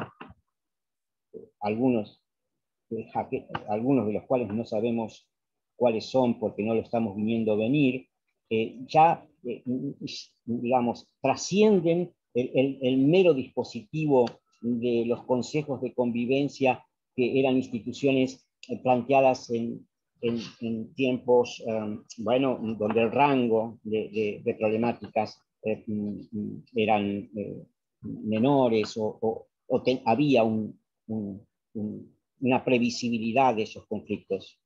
algunos, algunos de los cuales no sabemos cuáles son porque no lo estamos viniendo venir, eh, ya, eh, digamos, trascienden el, el, el mero dispositivo de los consejos de convivencia que eran instituciones eh, planteadas en, en, en tiempos, um, bueno, donde el rango de, de, de problemáticas eh, eran eh, menores o, o, o te, había un, un, un, una previsibilidad de esos conflictos.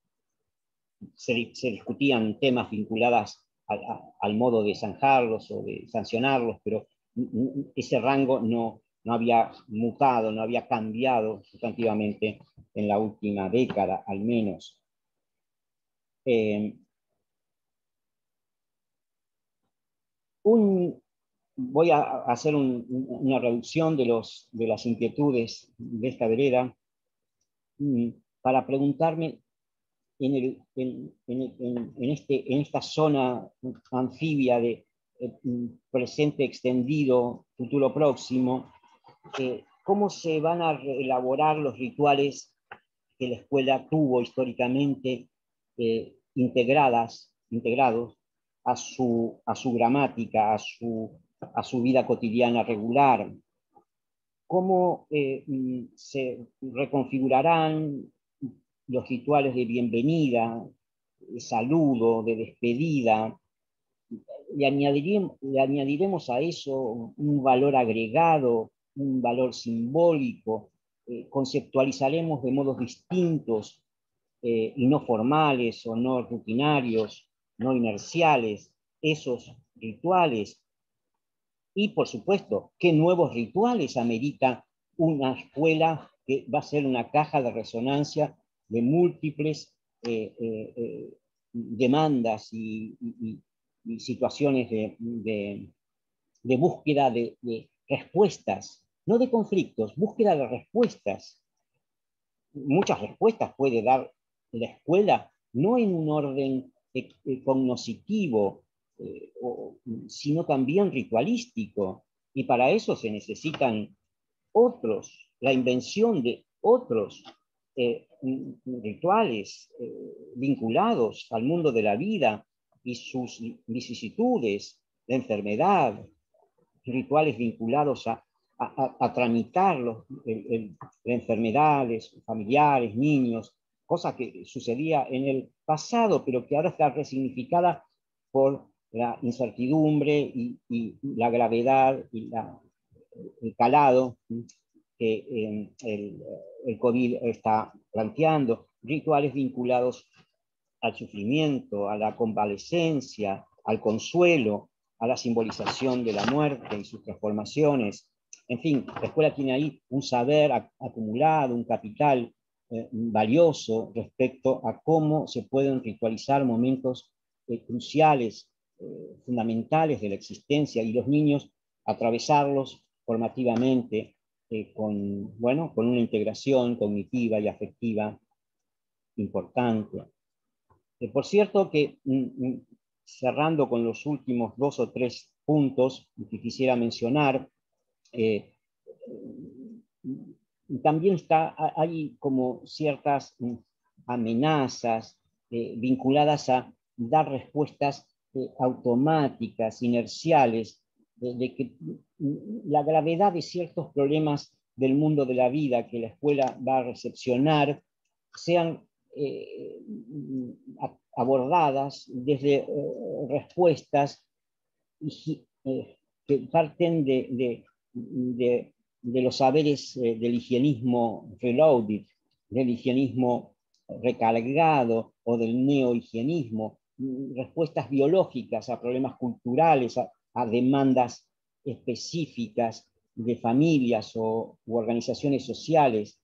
Se, se discutían temas vinculados a, a, al modo de zanjarlos o de sancionarlos, pero ese rango no, no había mutado, no había cambiado sustantivamente en la última década, al menos. Eh, un, voy a hacer un, una reducción de, los, de las inquietudes de esta vereda para preguntarme en, el, en, en, en, este, en esta zona anfibia de eh, presente extendido, futuro próximo, eh, cómo se van a elaborar los rituales que la escuela tuvo históricamente eh, integradas, integrados a su, a su gramática, a su, a su vida cotidiana regular. ¿Cómo eh, se reconfigurarán los rituales de bienvenida, de saludo, de despedida, le añadiremos, le añadiremos a eso un valor agregado, un valor simbólico, eh, conceptualizaremos de modos distintos eh, y no formales o no rutinarios, no inerciales, esos rituales. Y, por supuesto, ¿qué nuevos rituales amerita una escuela que va a ser una caja de resonancia de múltiples eh, eh, eh, demandas y, y, y situaciones de, de, de búsqueda de, de respuestas, no de conflictos, búsqueda de respuestas? Muchas respuestas puede dar la escuela, no en un orden eh, eh, cognoscitivo, eh, o, sino también ritualístico. Y para eso se necesitan otros, la invención de otros eh, rituales eh, vinculados al mundo de la vida y sus vicisitudes, la enfermedad, rituales vinculados a, a, a tramitar los, el, el, enfermedades familiares, niños, cosa que sucedía en el pasado, pero que ahora está resignificada por la incertidumbre y, y la gravedad y la, el calado que eh, el, el COVID está planteando, rituales vinculados al sufrimiento, a la convalescencia, al consuelo, a la simbolización de la muerte y sus transformaciones. En fin, la escuela tiene ahí un saber acumulado, un capital eh, valioso respecto a cómo se pueden ritualizar momentos eh, cruciales, eh, fundamentales de la existencia, y los niños atravesarlos formativamente eh, con, bueno, con una integración cognitiva y afectiva importante. Eh, por cierto que, mm, cerrando con los últimos dos o tres puntos que quisiera mencionar, eh, también está, hay como ciertas amenazas eh, vinculadas a dar respuestas eh, automáticas, inerciales, de, de que la gravedad de ciertos problemas del mundo de la vida que la escuela va a recepcionar sean eh, abordadas desde eh, respuestas eh, que parten de, de, de, de los saberes eh, del higienismo reloaded, del higienismo recargado o del neohigienismo, respuestas biológicas a problemas culturales, a, a demandas específicas de familias o u organizaciones sociales.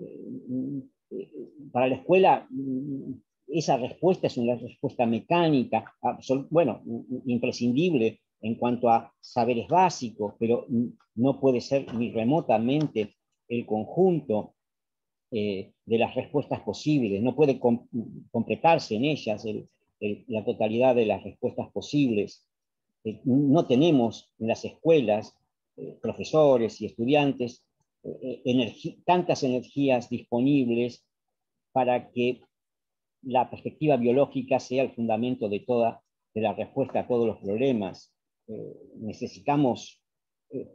Para la escuela, esa respuesta es una respuesta mecánica, bueno, imprescindible en cuanto a saberes básicos, pero no puede ser ni remotamente el conjunto eh, de las respuestas posibles, no puede com completarse en ellas el, el, la totalidad de las respuestas posibles. Eh, no tenemos en las escuelas eh, profesores y estudiantes eh, energi tantas energías disponibles para que la perspectiva biológica sea el fundamento de toda de la respuesta a todos los problemas. Eh, necesitamos eh,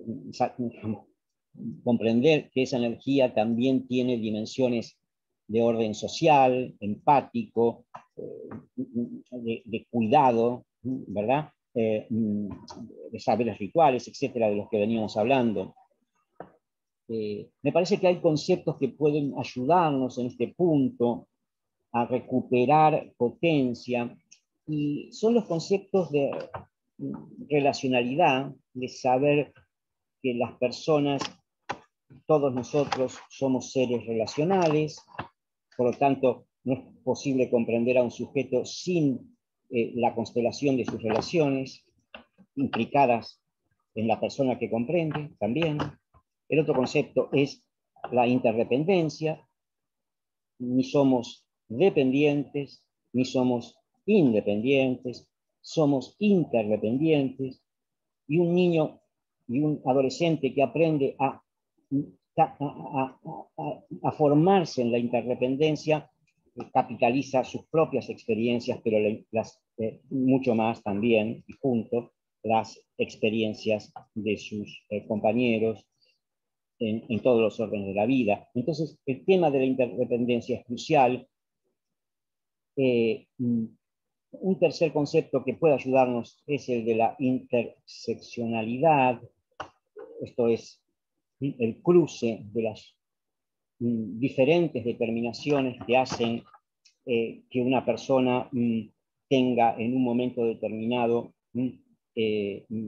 comprender que esa energía también tiene dimensiones de orden social, empático, eh, de, de cuidado, ¿verdad? Eh, de saberes rituales, etcétera, de los que veníamos hablando. Eh, me parece que hay conceptos que pueden ayudarnos en este punto a recuperar potencia, y son los conceptos de relacionalidad, de saber que las personas, todos nosotros somos seres relacionales, por lo tanto no es posible comprender a un sujeto sin eh, la constelación de sus relaciones implicadas en la persona que comprende también. El otro concepto es la interdependencia, ni somos dependientes, ni somos independientes, somos interdependientes, y un niño y un adolescente que aprende a, a, a, a, a formarse en la interdependencia capitaliza sus propias experiencias, pero las, eh, mucho más también, y junto, las experiencias de sus eh, compañeros en, en todos los órdenes de la vida. Entonces, el tema de la interdependencia es crucial. Eh, Un tercer concepto que puede ayudarnos es el de la interseccionalidad, esto es el cruce de las diferentes determinaciones que hacen eh, que una persona mm, tenga en un momento determinado mm, eh, mm,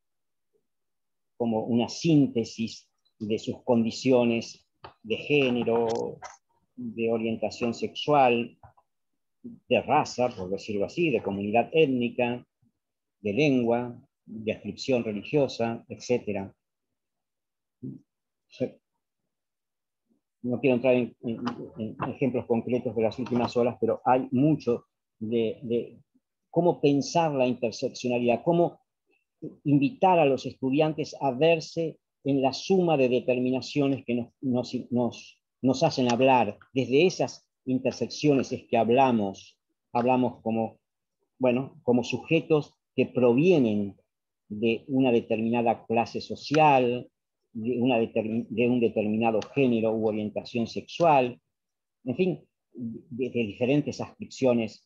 como una síntesis de sus condiciones de género, de orientación sexual, de raza, por decirlo así, de comunidad étnica, de lengua, de adscripción religiosa, etcétera. No quiero entrar en, en, en ejemplos concretos de las últimas horas, pero hay mucho de, de cómo pensar la interseccionalidad, cómo invitar a los estudiantes a verse en la suma de determinaciones que nos, nos, nos, nos hacen hablar. Desde esas intersecciones es que hablamos, hablamos como, bueno, como sujetos que provienen de una determinada clase social, de, una de un determinado género u orientación sexual, en fin, de, de diferentes adscripciones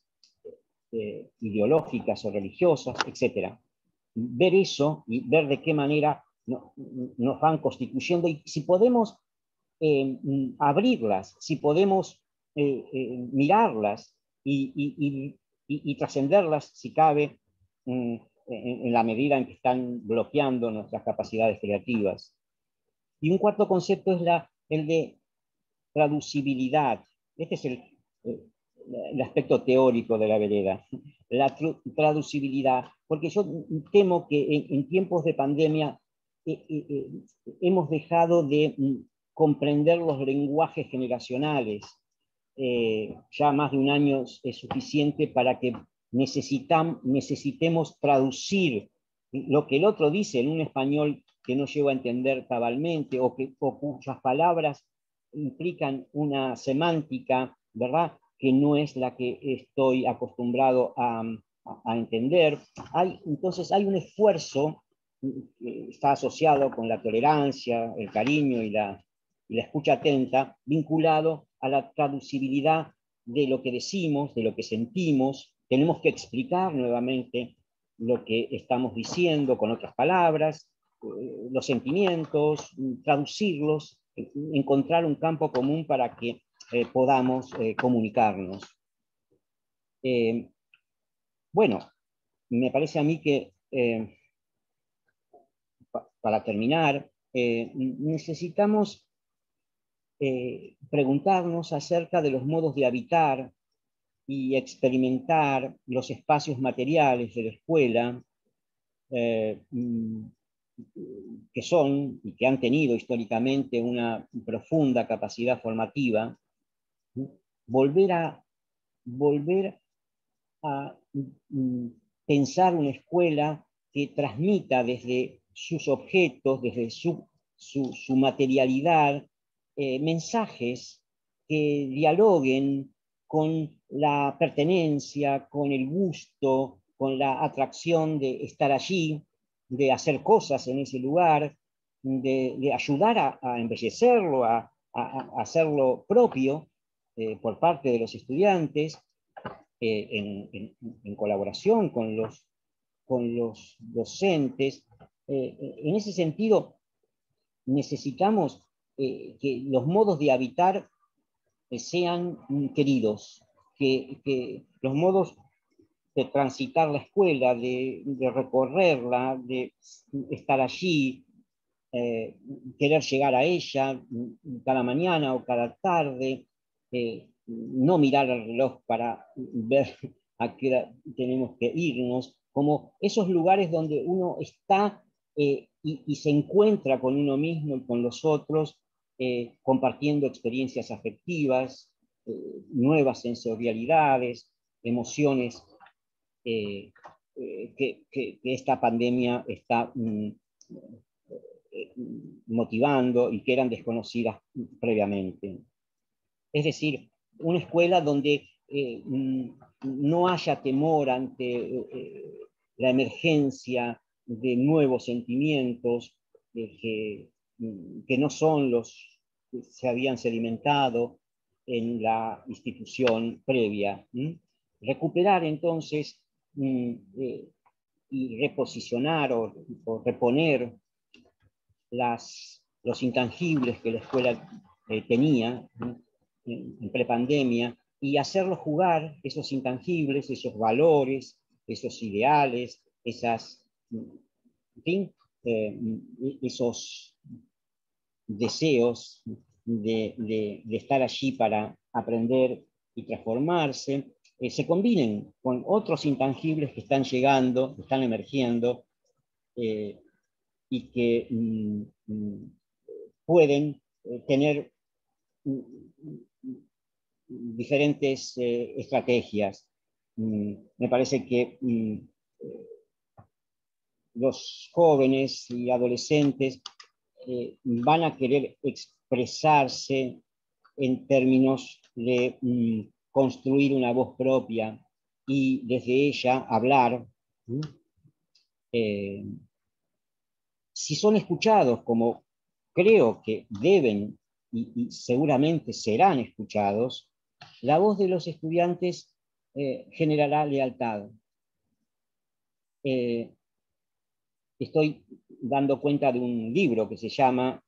eh, ideológicas o religiosas, etcétera. Ver eso y ver de qué manera no, nos van constituyendo y si podemos eh, abrirlas, si podemos eh, eh, mirarlas y, y, y, y, y trascenderlas, si cabe, en, en la medida en que están bloqueando nuestras capacidades creativas. Y un cuarto concepto es la, el de traducibilidad. Este es el, el aspecto teórico de la vereda, la traducibilidad, porque yo temo que en, en tiempos de pandemia eh, eh, hemos dejado de comprender los lenguajes generacionales. Eh, ya más de un año es suficiente para que necesitam, necesitemos traducir lo que el otro dice en un español que no llego a entender cabalmente o, que, o cuyas palabras implican una semántica, ¿verdad?, que no es la que estoy acostumbrado a, a, a entender. Hay, entonces hay un esfuerzo que está asociado con la tolerancia, el cariño y la, y la escucha atenta, vinculado a la traducibilidad de lo que decimos, de lo que sentimos. Tenemos que explicar nuevamente lo que estamos diciendo con otras palabras, eh, los sentimientos, traducirlos, encontrar un campo común para que eh, podamos eh, comunicarnos. Eh, bueno, me parece a mí que, eh, pa para terminar, eh, necesitamos eh, preguntarnos acerca de los modos de habitar y experimentar los espacios materiales de la escuela, eh, que son y que han tenido históricamente una profunda capacidad formativa, volver a, volver a pensar una escuela que transmita desde sus objetos, desde su, su, su materialidad, eh, mensajes que dialoguen con la pertenencia, con el gusto, con la atracción de estar allí, de hacer cosas en ese lugar, de, de ayudar a, a embellecerlo, a, a, a hacerlo propio eh, por parte de los estudiantes, eh, en, en, en colaboración con los, con los docentes. Eh, en ese sentido, necesitamos eh, que los modos de habitar eh, sean queridos, que, que los modos de transitar la escuela, de, de recorrerla, de estar allí, eh, querer llegar a ella cada mañana o cada tarde, eh, no mirar el reloj para ver a qué hora tenemos que irnos, como esos lugares donde uno está eh, y, y se encuentra con uno mismo y con los otros, eh, compartiendo experiencias afectivas, eh, nuevas sensorialidades, emociones eh, eh, que, que, que esta pandemia está mm, eh, motivando y que eran desconocidas previamente. Es decir, una escuela donde eh, no haya temor ante eh, la emergencia de nuevos sentimientos eh, que, que no son los que se habían sedimentado en la institución previa. ¿Mm? recuperar entonces mm, eh, y reposicionar o, o reponer las, los intangibles que la escuela eh, tenía, ¿no? en, en prepandemia, y hacerlos jugar esos intangibles, esos valores, esos ideales, esas, en fin, eh, esos deseos de, de, de, estar allí para aprender y transformarse, eh, se combinen con otros intangibles que están llegando, que están emergiendo, eh, y que mm, mm, pueden eh, tener mm, diferentes eh, estrategias. Mm, me parece que mm, los jóvenes y adolescentes eh, van a querer expresarse en términos de mm, construir una voz propia y desde ella hablar. ¿Mm? Eh, si son escuchados, como creo que deben y, y seguramente serán escuchados, la voz de los estudiantes eh, generará lealtad. Eh, estoy dando cuenta de un libro que se llama,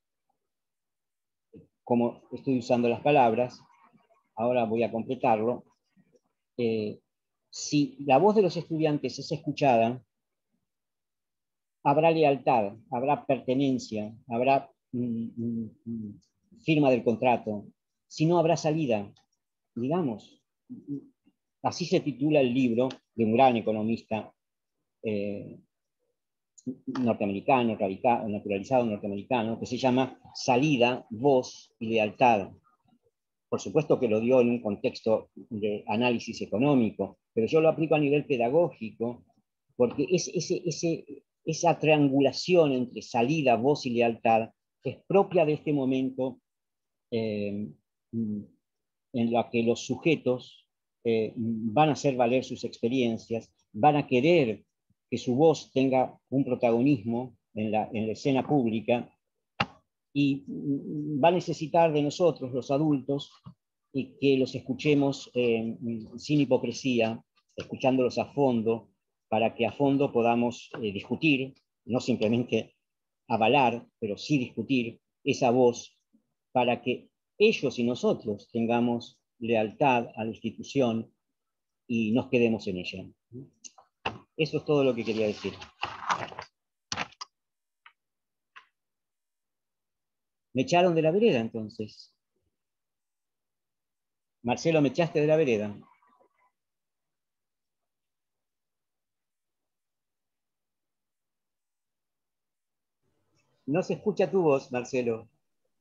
como estoy usando las palabras, ahora voy a completarlo. Eh, si la voz de los estudiantes es escuchada, habrá lealtad, habrá pertenencia, habrá mm, mm, firma del contrato. Si no, habrá salida, digamos. Así se titula el libro de un gran economista eh, norteamericano, radical, naturalizado norteamericano, que se llama Salida, Voz y Lealtad. Por supuesto que lo dio en un contexto de análisis económico, pero yo lo aplico a nivel pedagógico, porque es, ese, ese, esa triangulación entre salida, voz y lealtad es propia de este momento eh, en la que los sujetos eh, van a hacer valer sus experiencias, van a querer que su voz tenga un protagonismo en la, en la escena pública, y va a necesitar de nosotros, los adultos, y que los escuchemos eh, sin hipocresía, escuchándolos a fondo, para que a fondo podamos eh, discutir, no simplemente avalar, pero sí discutir esa voz, para que ellos y nosotros tengamos lealtad a la institución y nos quedemos en ella. Eso es todo lo que quería decir. Me echaron de la vereda entonces. Marcelo, me echaste de la vereda. No se escucha tu voz, Marcelo.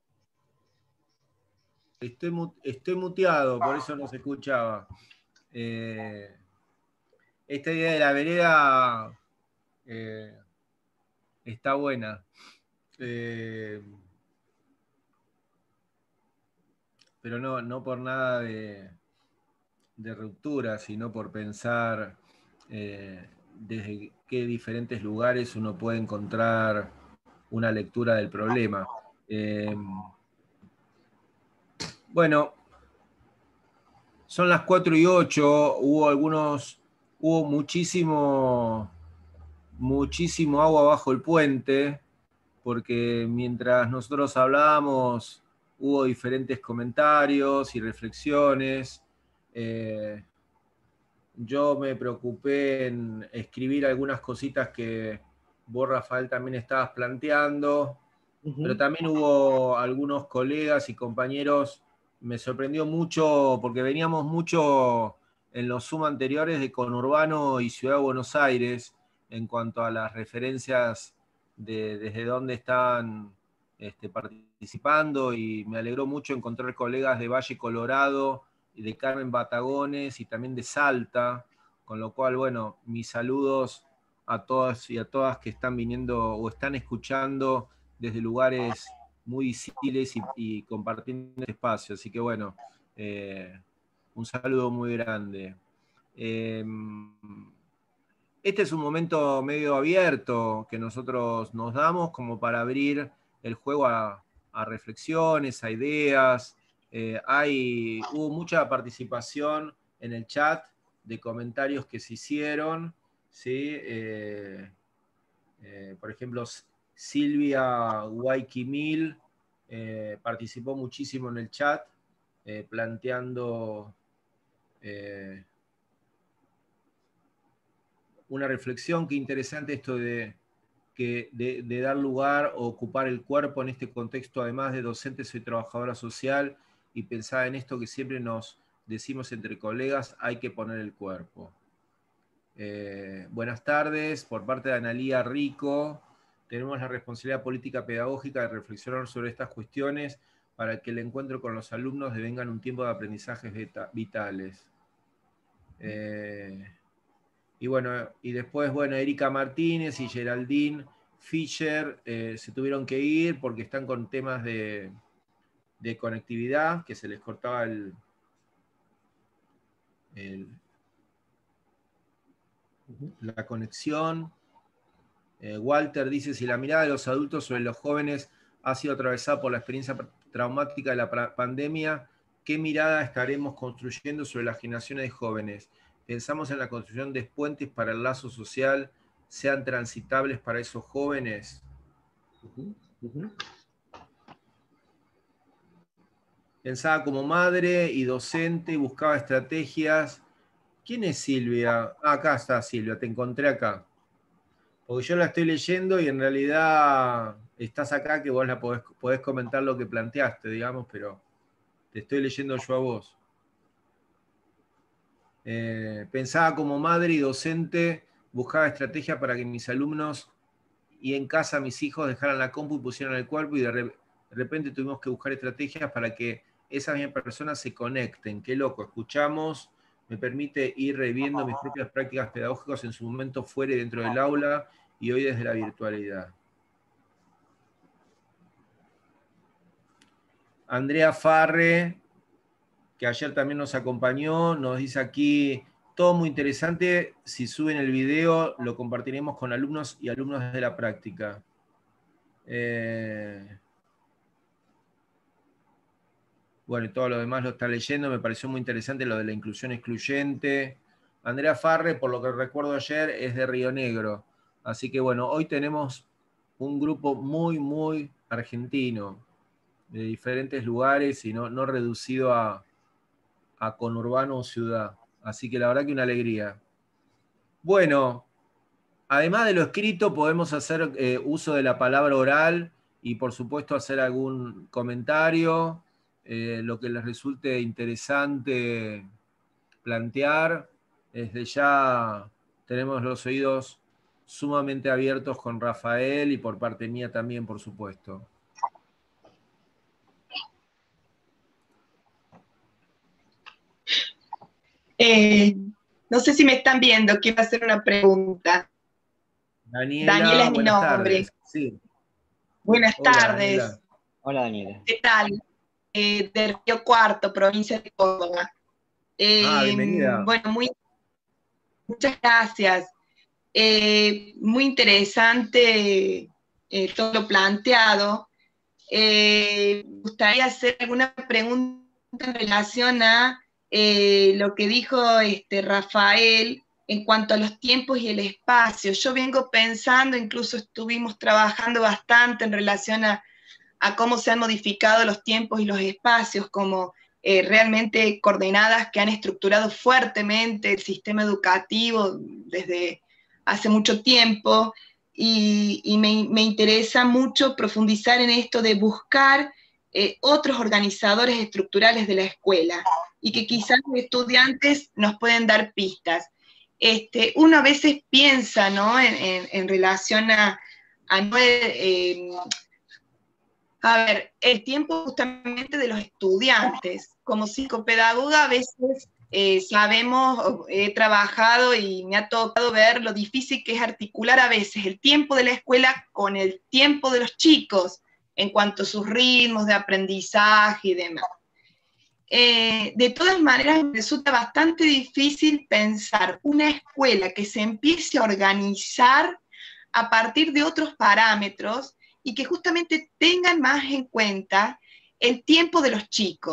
Estoy, estoy muteado, por eso no se escuchaba. Eh, esta idea de la vereda eh, está buena. Eh, pero no, no por nada de, de ruptura, sino por pensar eh, desde qué diferentes lugares uno puede encontrar una lectura del problema. Eh, bueno, son las cuatro y ocho, hubo algunos, hubo muchísimo, muchísimo agua bajo el puente, porque mientras nosotros hablábamos, hubo diferentes comentarios y reflexiones. Eh, yo me preocupé en escribir algunas cositas que vos, Rafael, también estabas planteando, uh-huh. Pero también hubo algunos colegas y compañeros, me sorprendió mucho, porque veníamos mucho en los Zoom anteriores de conurbano y Ciudad de Buenos Aires, en cuanto a las referencias de desde dónde están este, participando, y me alegró mucho encontrar colegas de Valle Colorado, y de Carmen Batagones, y también de Salta, con lo cual, bueno, mis saludos a todas y a todas que están viniendo o están escuchando desde lugares muy visibles y, y compartiendo este espacio. Así que bueno, eh, un saludo muy grande. Eh, este es un momento medio abierto que nosotros nos damos como para abrir el juego a, a reflexiones, a ideas. Eh, hay, hubo mucha participación en el chat de comentarios que se hicieron, ¿sí? Eh, eh, por ejemplo, Silvia Guayquimil eh, participó muchísimo en el chat, eh, planteando eh, una reflexión. Qué interesante esto de, que, de, de dar lugar o ocupar el cuerpo en este contexto, además de docente, soy trabajadora social, y pensaba en esto que siempre nos decimos entre colegas, hay que poner el cuerpo. Eh, buenas tardes, por parte de Analía Rico, tenemos la responsabilidad política pedagógica de reflexionar sobre estas cuestiones para que el encuentro con los alumnos devenga un tiempo de aprendizajes vitales. Eh, y bueno, y después, bueno, Erika Martínez y Geraldine Fischer eh, se tuvieron que ir porque están con temas de, de conectividad, que se les cortaba el, el, la conexión. Eh, Walter dice, si la mirada de los adultos sobre los jóvenes ha sido atravesada por la experiencia traumática de la pandemia, ¿qué mirada estaremos construyendo sobre las generaciones de jóvenes? ¿Pensamos en la construcción de puentes para el lazo social, sean transitables para esos jóvenes? Uh-huh, uh-huh. Pensaba como madre y docente, buscaba estrategias. ¿Quién es Silvia? Ah, acá está Silvia, te encontré acá. Porque yo la estoy leyendo y en realidad estás acá que vos la podés, podés comentar lo que planteaste, digamos, pero te estoy leyendo yo a vos. Eh, pensaba como madre y docente, buscaba estrategias para que mis alumnos y en casa mis hijos dejaran la compu y pusieran el cuerpo, y de, re, de repente tuvimos que buscar estrategias para que esas mismas personas se conecten. Qué loco, escuchamos, me permite ir reviendo mis propias prácticas pedagógicas en su momento fuera y dentro del aula, y hoy desde la virtualidad. Andrea Farre, que ayer también nos acompañó, nos dice aquí, todo muy interesante, si suben el video lo compartiremos con alumnos y alumnos de la práctica. Eh, bueno, y todo lo demás lo está leyendo, me pareció muy interesante lo de la inclusión excluyente. Andrea Farre, por lo que recuerdo ayer, es de Río Negro. Así que bueno, hoy tenemos un grupo muy, muy argentino, de diferentes lugares y no, no reducido a, a conurbano o ciudad. Así que la verdad que una alegría. Bueno, además de lo escrito, podemos hacer eh, uso de la palabra oral y por supuesto hacer algún comentario, eh, lo que les resulte interesante plantear. Desde ya tenemos los oídos sumamente abiertos con Rafael y por parte mía también, por supuesto. Eh, no sé si me están viendo, quiero hacer una pregunta. Daniela, Daniela es mi buenas nombre. Tardes. Sí. Buenas Hola, tardes. Daniela. Hola, Daniela. ¿Qué tal? Eh, de Río Cuarto, provincia de Córdoba. Eh, ah, bienvenida. Bueno, muy, muchas gracias. Eh, muy interesante eh, todo lo planteado. Eh, me gustaría hacer alguna pregunta en relación a eh, lo que dijo este, Rafael en cuanto a los tiempos y el espacio. Yo vengo pensando, incluso estuvimos trabajando bastante en relación a, a cómo se han modificado los tiempos y los espacios como eh, realmente coordenadas que han estructurado fuertemente el sistema educativo desde hace mucho tiempo. Y, y me, me interesa mucho profundizar en esto de buscar eh, otros organizadores estructurales de la escuela y que quizás los estudiantes nos pueden dar pistas. Este, uno a veces piensa, ¿no?, en, en, en relación a, a eh, a ver, el tiempo justamente de los estudiantes. Como psicopedagoga a veces eh, sabemos, he trabajado y me ha tocado ver lo difícil que es articular a veces el tiempo de la escuela con el tiempo de los chicos en cuanto a sus ritmos de aprendizaje y demás. Eh, de todas maneras, me resulta bastante difícil pensar una escuela que se empiece a organizar a partir de otros parámetros y que justamente tengan más en cuenta el tiempo de los chicos.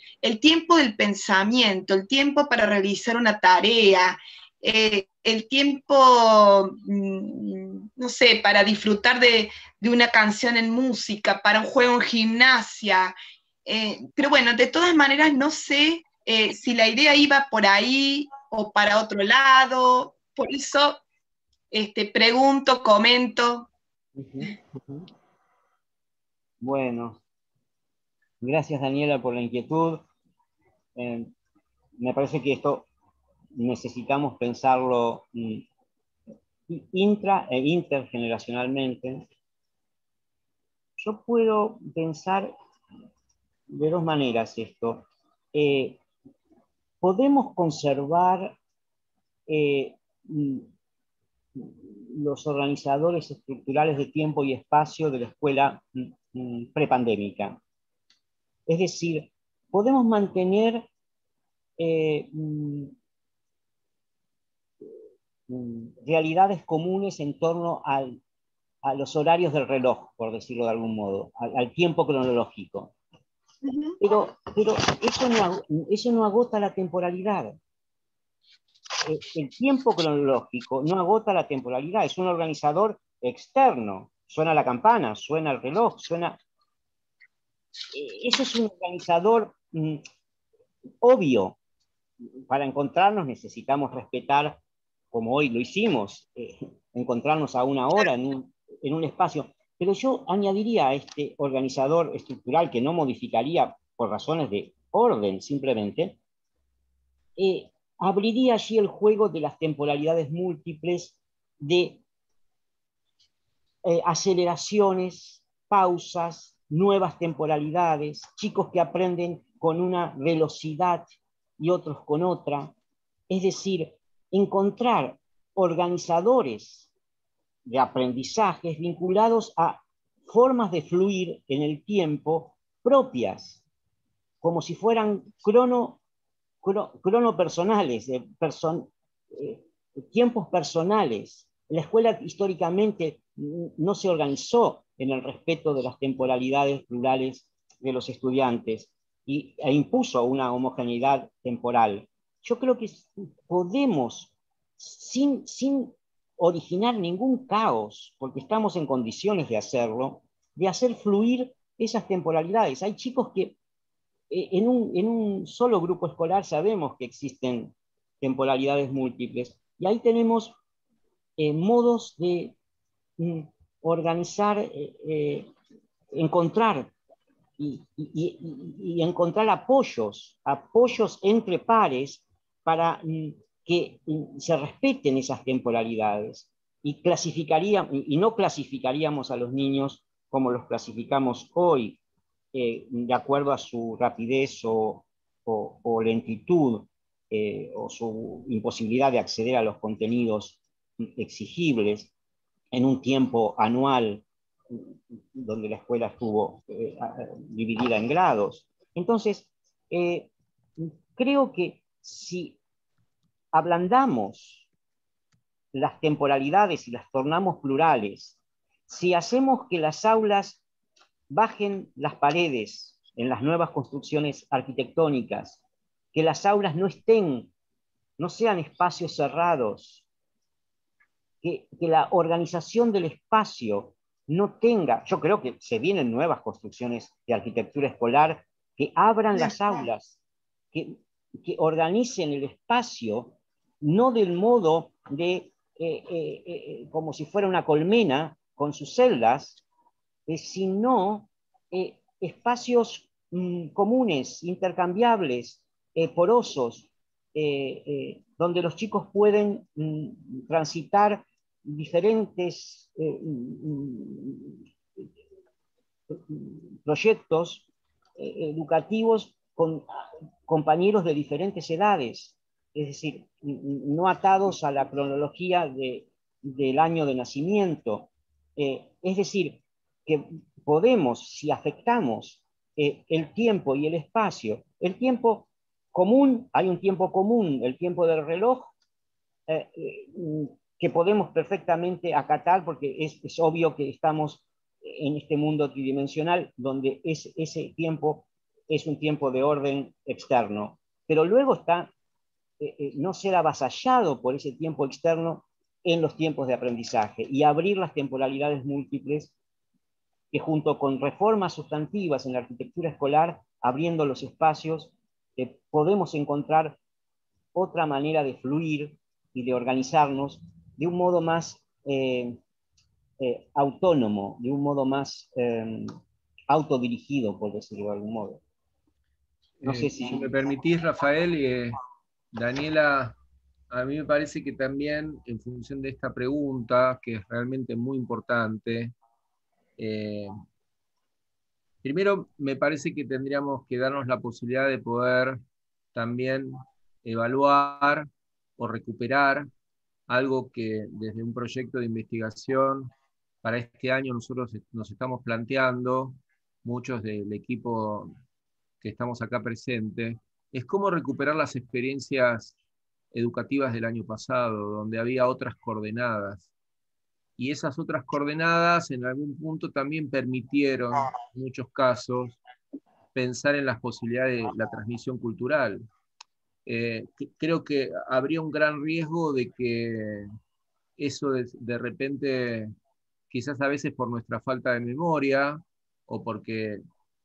el tiempo del pensamiento, el tiempo para realizar una tarea, eh, el tiempo, mmm, no sé, para disfrutar de, de, una canción en música, para un juego en gimnasia. Eh, pero bueno, de todas maneras, no sé eh, si la idea iba por ahí o para otro lado, por eso este, pregunto, comento. Uh-huh, uh-huh. Bueno, gracias Daniela por la inquietud. Eh, me parece que esto necesitamos pensarlo mm, intra e intergeneracionalmente. Yo puedo pensar de dos maneras esto. Eh, podemos conservar eh, los organizadores estructurales de tiempo y espacio de la escuela mm, prepandémica. Es decir, podemos mantener eh, mm, realidades comunes en torno al, a los horarios del reloj, por decirlo de algún modo, al, al tiempo cronológico. Uh-huh. Pero, pero eso, no, eso no agota la temporalidad. El, el tiempo cronológico no agota la temporalidad, es un organizador externo. Suena la campana, suena el reloj, suena... Ese es un organizador mm, obvio. Para encontrarnos necesitamos respetar, como hoy lo hicimos, eh, encontrarnos a una hora en un, en un espacio. Pero yo añadiría a este organizador estructural que no modificaría por razones de orden simplemente, eh, abriría allí el juego de las temporalidades múltiples, de eh, aceleraciones, pausas, nuevas temporalidades, chicos que aprenden con una velocidad y otros con otra. Es decir, encontrar organizadores de aprendizajes vinculados a formas de fluir en el tiempo propias, como si fueran crono, crono, crono personales, eh, person, eh, tiempos personales. La escuela históricamente no se organizó en el respeto de las temporalidades plurales de los estudiantes y, e impuso una homogeneidad temporal. Yo creo que podemos, sin, sin originar ningún caos, porque estamos en condiciones de hacerlo, de hacer fluir esas temporalidades. Hay chicos que eh, en, un, en un solo grupo escolar sabemos que existen temporalidades múltiples, y ahí tenemos eh, modos de mm, organizar, eh, eh, encontrar y, y, y, y encontrar apoyos, apoyos entre pares para mm, que mm, se respeten esas temporalidades, y, clasificaría, y, y no clasificaríamos a los niños como los clasificamos hoy, eh, de acuerdo a su rapidez o, o, o lentitud, eh, o su imposibilidad de acceder a los contenidos exigibles en un tiempo anual donde la escuela estuvo eh, dividida en grados. Entonces, eh, creo que si ablandamos las temporalidades y las tornamos plurales, si hacemos que las aulas bajen las paredes en las nuevas construcciones arquitectónicas, que las aulas no estén, no sean espacios cerrados, que, que la organización del espacio no tenga, yo creo que se vienen nuevas construcciones de arquitectura escolar que abran las aulas, que, que organicen el espacio, no del modo de, eh, eh, eh, como si fuera una colmena con sus celdas, eh, sino eh, espacios mm, comunes, intercambiables, eh, porosos, eh, eh, donde los chicos pueden mm, transitar diferentes eh, proyectos eh, educativos con compañeros de diferentes edades, es decir, no atados a la cronología de, del año de nacimiento. Eh, es decir, que podemos, si afectamos eh, el tiempo y el espacio, el tiempo común, hay un tiempo común, el tiempo del reloj, eh, eh, que podemos perfectamente acatar, porque es, es obvio que estamos en este mundo tridimensional donde es, ese tiempo es un tiempo de orden externo, pero luego está eh, eh, no ser avasallado por ese tiempo externo en los tiempos de aprendizaje y abrir las temporalidades múltiples que junto con reformas sustantivas en la arquitectura escolar, abriendo los espacios, eh, podemos encontrar otra manera de fluir y de organizarnos de un modo más eh, eh, autónomo, de un modo más eh, autodirigido, por decirlo de algún modo. No Eh, sé si... si me permitís, Rafael, eh, Daniela, a mí me parece que también en función de esta pregunta, que es realmente muy importante, eh, primero me parece que tendríamos que darnos la posibilidad de poder también evaluar o recuperar algo que desde un proyecto de investigación para este año nosotros nos estamos planteando, muchos del equipo que estamos acá presentes, es cómo recuperar las experiencias educativas del año pasado, donde había otras coordenadas. Y esas otras coordenadas en algún punto también permitieron, en muchos casos, pensar en las posibilidades de la transmisión cultural. Eh, que, creo que habría un gran riesgo de que eso de, de repente, quizás a veces por nuestra falta de memoria, o porque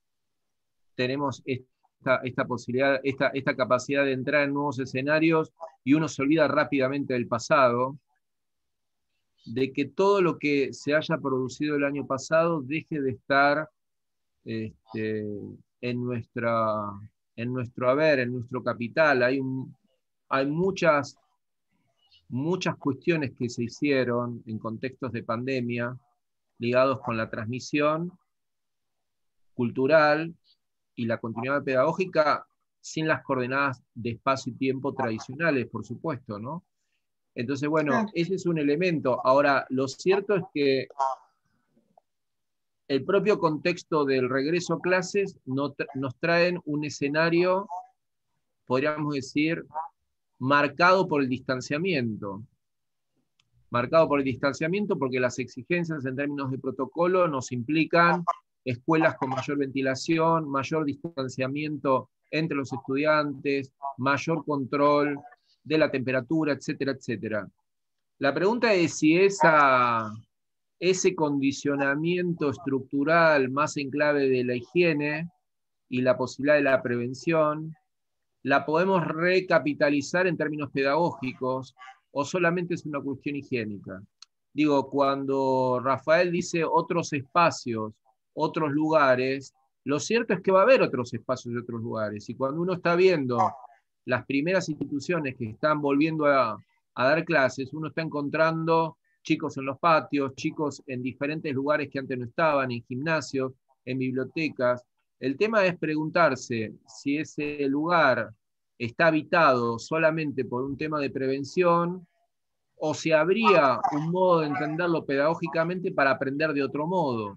tenemos esta, esta posibilidad, esta, esta capacidad de entrar en nuevos escenarios y uno se olvida rápidamente del pasado, de que todo lo que se haya producido el año pasado deje de estar este, en, nuestra, en nuestro haber, en nuestro capital. Hay, un, hay muchas, muchas cuestiones que se hicieron en contextos de pandemia ligados con la transmisión cultural y la continuidad pedagógica sin las coordenadas de espacio y tiempo tradicionales, por supuesto, ¿no? Entonces, bueno, ese es un elemento. Ahora, lo cierto es que el propio contexto del regreso a clases nos traen un escenario, podríamos decir, marcado por el distanciamiento. Marcado por el distanciamiento porque las exigencias en términos de protocolo nos implican escuelas con mayor ventilación, mayor distanciamiento entre los estudiantes, mayor control de la temperatura, etcétera, etcétera. La pregunta es si esa, ese condicionamiento estructural más en clave de la higiene y la posibilidad de la prevención, la podemos recapitalizar en términos pedagógicos o solamente es una cuestión higiénica. Digo, cuando Rafael dice otros espacios, otros lugares, lo cierto es que va a haber otros espacios y otros lugares. Y cuando uno está viendo las primeras instituciones que están volviendo a, a dar clases, uno está encontrando chicos en los patios, chicos en diferentes lugares que antes no estaban, en gimnasios, en bibliotecas. El tema es preguntarse si ese lugar está habitado solamente por un tema de prevención o si habría un modo de entenderlo pedagógicamente para aprender de otro modo,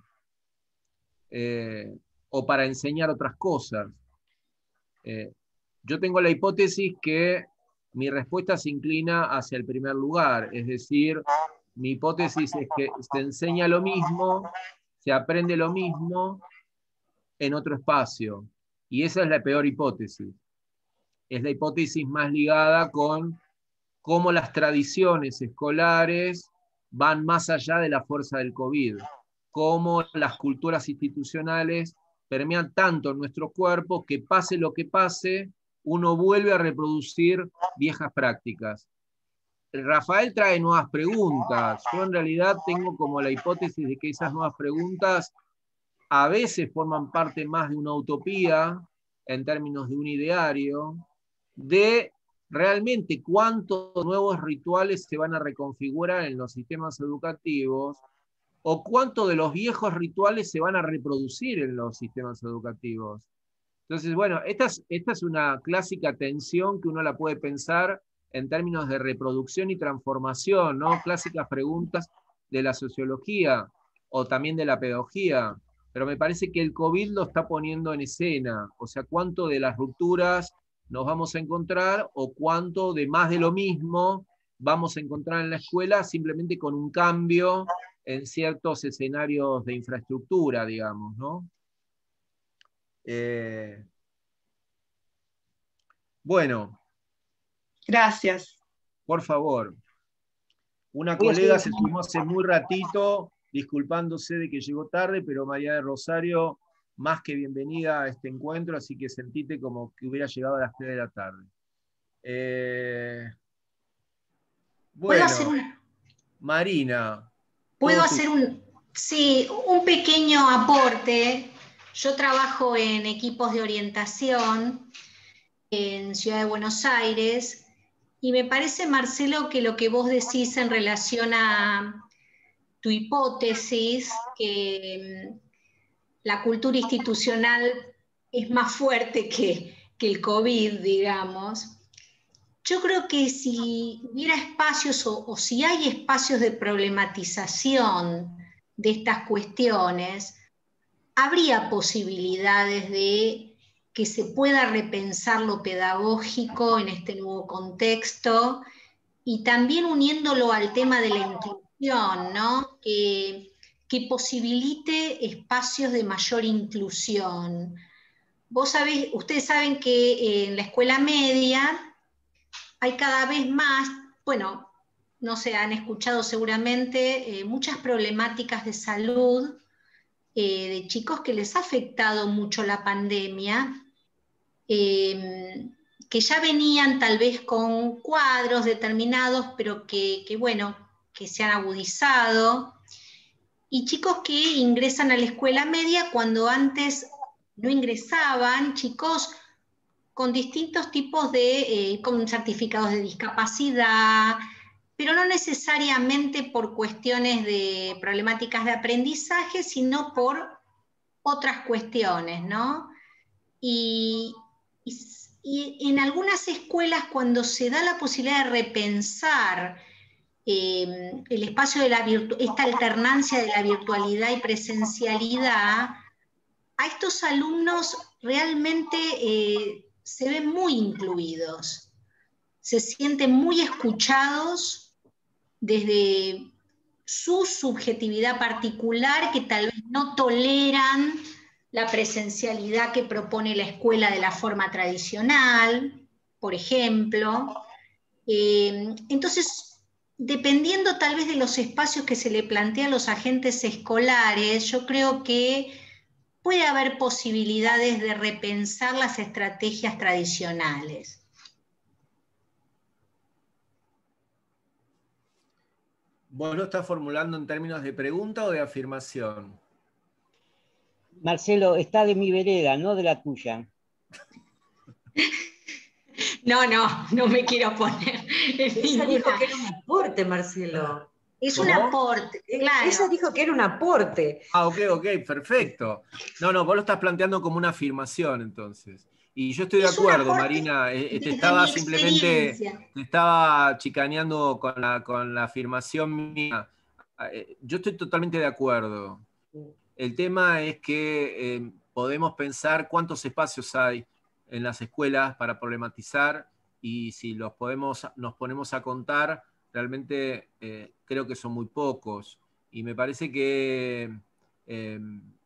eh, o para enseñar otras cosas. Eh, yo tengo la hipótesis que mi respuesta se inclina hacia el primer lugar, es decir, mi hipótesis es que se enseña lo mismo, se aprende lo mismo en otro espacio, y esa es la peor hipótesis. Es la hipótesis más ligada con cómo las tradiciones escolares van más allá de la fuerza del COVID, cómo las culturas institucionales permean tanto en nuestro cuerpo que pase lo que pase, uno vuelve a reproducir viejas prácticas. Rafael trae nuevas preguntas. Yo en realidad tengo como la hipótesis de que esas nuevas preguntas a veces forman parte más de una utopía, en términos de un ideario, de realmente cuántos nuevos rituales se van a reconfigurar en los sistemas educativos o cuántos de los viejos rituales se van a reproducir en los sistemas educativos. Entonces, bueno, esta es, esta es una clásica tensión que uno la puede pensar en términos de reproducción y transformación, ¿no? Clásicas preguntas de la sociología o también de la pedagogía, pero me parece que el COVID lo está poniendo en escena, o sea, cuánto de las rupturas nos vamos a encontrar o cuánto de más de lo mismo vamos a encontrar en la escuela simplemente con un cambio en ciertos escenarios de infraestructura, digamos, ¿no? Eh, Bueno. Gracias. Por favor. Una Voy a colega hacer- se sumó hace muy ratito, disculpándose de que llegó tarde, pero María de Rosario, más que bienvenida a este encuentro, así que sentite como que hubiera llegado a las tres de la tarde. Eh, ¿Puedo bueno, hacer un, Marina. puedo todo tu- hacer un, sí, un pequeño aporte? Yo trabajo en equipos de orientación en Ciudad de Buenos Aires y me parece, Marcelo, que lo que vos decís en relación a tu hipótesis, que mm, la cultura institucional es más fuerte que, que el COVID, digamos. Yo creo que si hubiera espacios o, o si hay espacios de problematización de estas cuestiones, habría posibilidades de que se pueda repensar lo pedagógico en este nuevo contexto y también uniéndolo al tema de la inclusión, ¿no? Que, que posibilite espacios de mayor inclusión. Vos sabés, ustedes saben que en la escuela media hay cada vez más, bueno, no sé, han escuchado seguramente eh, muchas problemáticas de salud eh, de chicos que les ha afectado mucho la pandemia, eh, que ya venían tal vez con cuadros determinados, pero que, que, bueno, que se han agudizado, y chicos que ingresan a la escuela media cuando antes no ingresaban, chicos con distintos tipos de, eh, con certificados de discapacidad, pero no necesariamente por cuestiones de problemáticas de aprendizaje, sino por otras cuestiones, ¿no? Y, y, y en algunas escuelas, cuando se da la posibilidad de repensar eh, el espacio de la virtu- esta alternancia de la virtualidad y presencialidad, a estos alumnos realmente eh, se ven muy incluidos, se sienten muy escuchados desde su subjetividad particular, que tal vez no toleran la presencialidad que propone la escuela de la forma tradicional, por ejemplo. Eh, entonces, dependiendo tal vez de los espacios que se le plantean a los agentes escolares, yo creo que puede haber posibilidades de repensar las estrategias tradicionales. ¿Vos lo estás formulando en términos de pregunta o de afirmación? Marcelo, está de mi vereda, no de la tuya. No, no, no me quiero poner en Ella ninguna. dijo que era un aporte, Marcelo. Es ¿Cómo? un aporte, Eh, claro. Ella dijo que era un aporte. Ah, ok, ok, perfecto. No, no, vos lo estás planteando como una afirmación, entonces. Y yo estoy de Es un acuerdo, aporte Marina. eh, Te desde estaba mi simplemente, experiencia. te estaba chicaneando con la, con la afirmación mía. Eh, Yo estoy totalmente de acuerdo. El tema es que eh, podemos pensar cuántos espacios hay en las escuelas para problematizar y si los podemos, nos ponemos a contar, realmente eh, creo que son muy pocos. Y me parece que eh,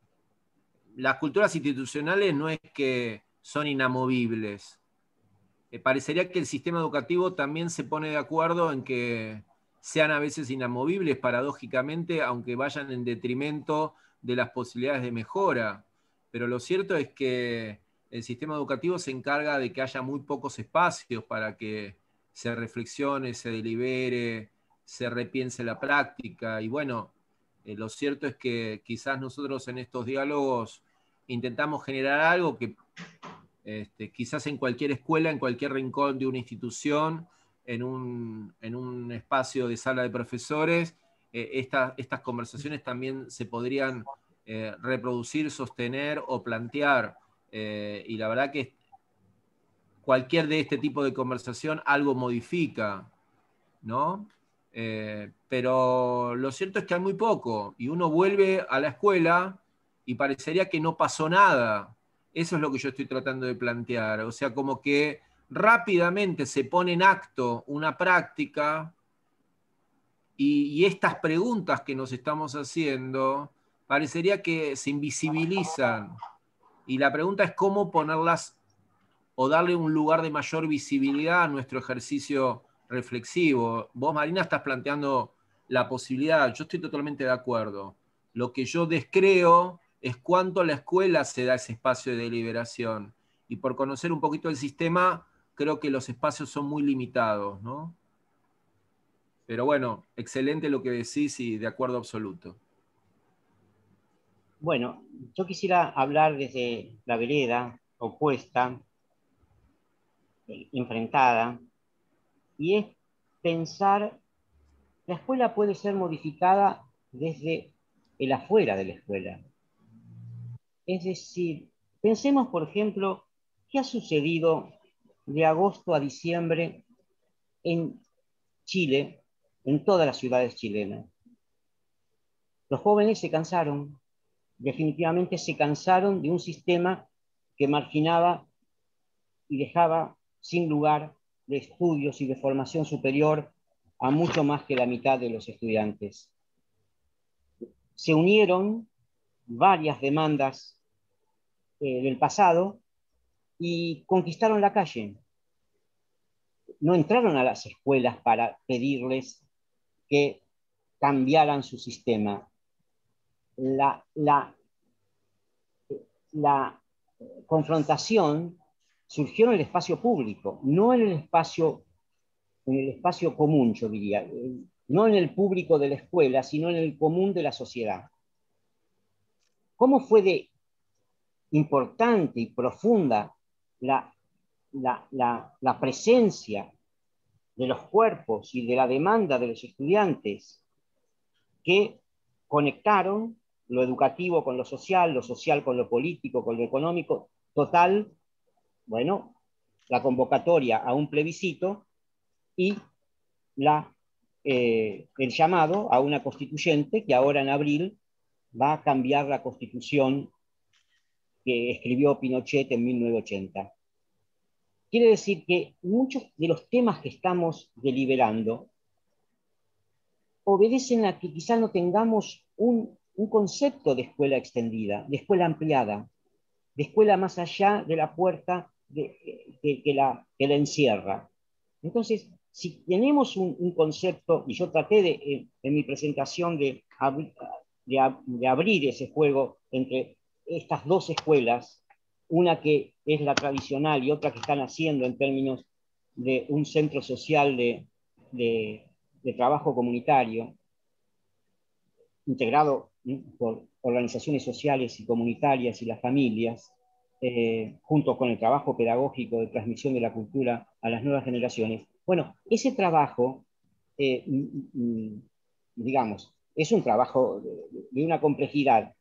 las culturas institucionales no es que son inamovibles. Eh, parecería que el sistema educativo también se pone de acuerdo en que sean a veces inamovibles, paradójicamente, aunque vayan en detrimento de las posibilidades de mejora. Pero lo cierto es que el sistema educativo se encarga de que haya muy pocos espacios para que se reflexione, se delibere, se repiense la práctica. Y bueno, eh, lo cierto es que quizás nosotros en estos diálogos intentamos generar algo que este, quizás en cualquier escuela, en cualquier rincón de una institución, en un, en un espacio de sala de profesores, eh, esta, estas conversaciones también se podrían eh, reproducir, sostener o plantear. Eh, y la verdad que cualquier de este tipo de conversación algo modifica, ¿no? Eh, pero lo cierto es que hay muy poco, y uno vuelve a la escuela y parecería que no pasó nada. Eso es lo que yo estoy tratando de plantear. O sea, como que rápidamente se pone en acto una práctica y, y estas preguntas que nos estamos haciendo parecería que se invisibilizan. Y la pregunta es cómo ponerlas o darle un lugar de mayor visibilidad a nuestro ejercicio reflexivo. Vos, Marina, estás planteando la posibilidad, yo estoy totalmente de acuerdo. Lo que yo descreo es cuánto la escuela se da ese espacio de deliberación. Y por conocer un poquito el sistema, creo que los espacios son muy limitados, ¿no? Pero bueno, excelente lo que decís y de acuerdo absoluto. Bueno, yo quisiera hablar desde la vereda opuesta, enfrentada, y es pensar, la escuela puede ser modificada desde el afuera de la escuela. Es decir, pensemos, por ejemplo, qué ha sucedido de agosto a diciembre en Chile, en todas las ciudades chilenas. Los jóvenes se cansaron, definitivamente se cansaron de un sistema que marginaba y dejaba sin lugar de estudios y de formación superior a mucho más que la mitad de los estudiantes. Se unieron varias demandas eh, del pasado y conquistaron la calle. No entraron a las escuelas para pedirles que cambiaran su sistema. La, la, la confrontación surgió en el espacio público, no en el espacio, en el espacio común, yo diría, no en el público de la escuela, sino en el común de la sociedad. ¿Cómo fue de importante y profunda la, la, la, la presencia de los cuerpos y de la demanda de los estudiantes que conectaron lo educativo con lo social, lo social con lo político, con lo económico? Total, bueno, la convocatoria a un plebiscito y la, eh, el llamado a una constituyente que ahora en abril va a cambiar la constitución que escribió Pinochet en mil novecientos ochenta. Quiere decir que muchos de los temas que estamos deliberando obedecen a que quizás no tengamos un, un concepto de escuela extendida, de escuela ampliada, de escuela más allá de la puerta de, de, que, la, que la encierra. Entonces, si tenemos un, un concepto, y yo traté de, en, en mi presentación de, abri, de, de abrir ese juego entre estas dos escuelas, una que es la tradicional y otra que están haciendo en términos de un centro social de, de, de trabajo comunitario, integrado por organizaciones sociales y comunitarias y las familias, eh, junto con el trabajo pedagógico de transmisión de la cultura a las nuevas generaciones. Bueno, ese trabajo, eh, digamos, es un trabajo de, de una complejidad.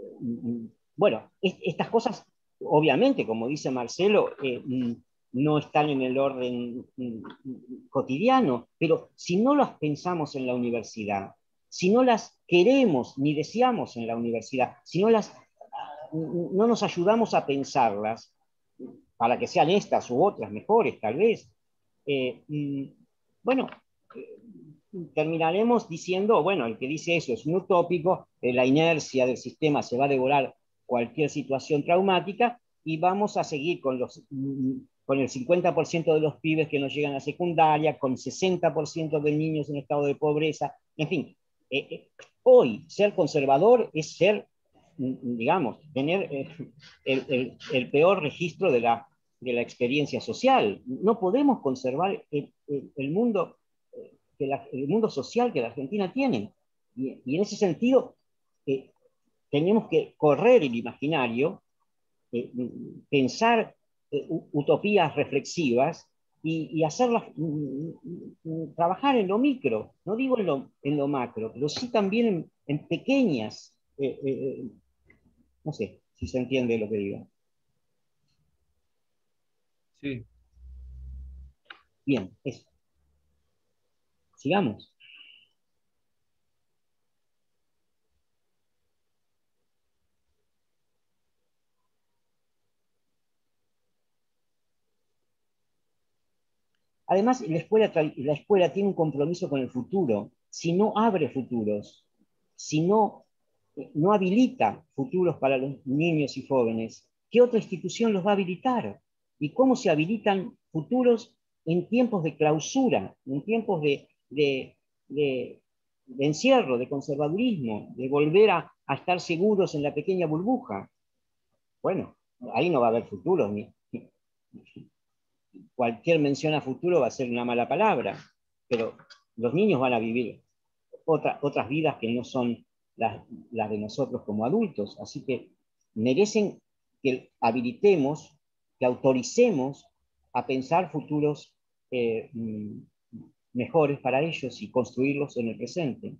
Bueno, es, estas cosas, obviamente, como dice Marcelo, eh, no están en el orden cotidiano, pero si no las pensamos en la universidad, si no las queremos ni deseamos en la universidad, si no, las, no nos ayudamos a pensarlas, para que sean estas u otras mejores, tal vez, eh, bueno, eh, terminaremos diciendo, bueno, el que dice eso es un utópico, eh, la inercia del sistema se va a devorar cualquier situación traumática y vamos a seguir con, los, con el cincuenta por ciento de los pibes que no llegan a secundaria, con sesenta por ciento de niños en estado de pobreza, en fin. Eh, eh, hoy ser conservador es ser, digamos, tener eh, el, el, el peor registro de la, de la experiencia social. No podemos conservar el, el, el, mundo, que la, el mundo social que la Argentina tiene. Y, y en ese sentido, eh, tenemos que correr el imaginario, eh, pensar eh, utopías reflexivas y, y hacerlas, trabajar en lo micro, no digo en lo, en lo macro, pero sí también en, en pequeñas, eh, eh, no sé si se entiende lo que digo. Sí. Bien, eso. Sigamos. Además, la escuela, la escuela tiene un compromiso con el futuro. Si no abre futuros, si no, no habilita futuros para los niños y jóvenes, ¿qué otra institución los va a habilitar? y cómo se habilitan futuros en tiempos de clausura, en tiempos de, de, de, de encierro, de conservadurismo, de volver a, a estar seguros en la pequeña burbuja. Bueno, ahí no va a haber futuro. Ni, ni, cualquier mención a futuro va a ser una mala palabra, pero los niños van a vivir otra, otras vidas que no son las, las de nosotros como adultos, así que merecen que habilitemos, que autoricemos a pensar futuros eh, mejores para ellos y construirlos en el presente.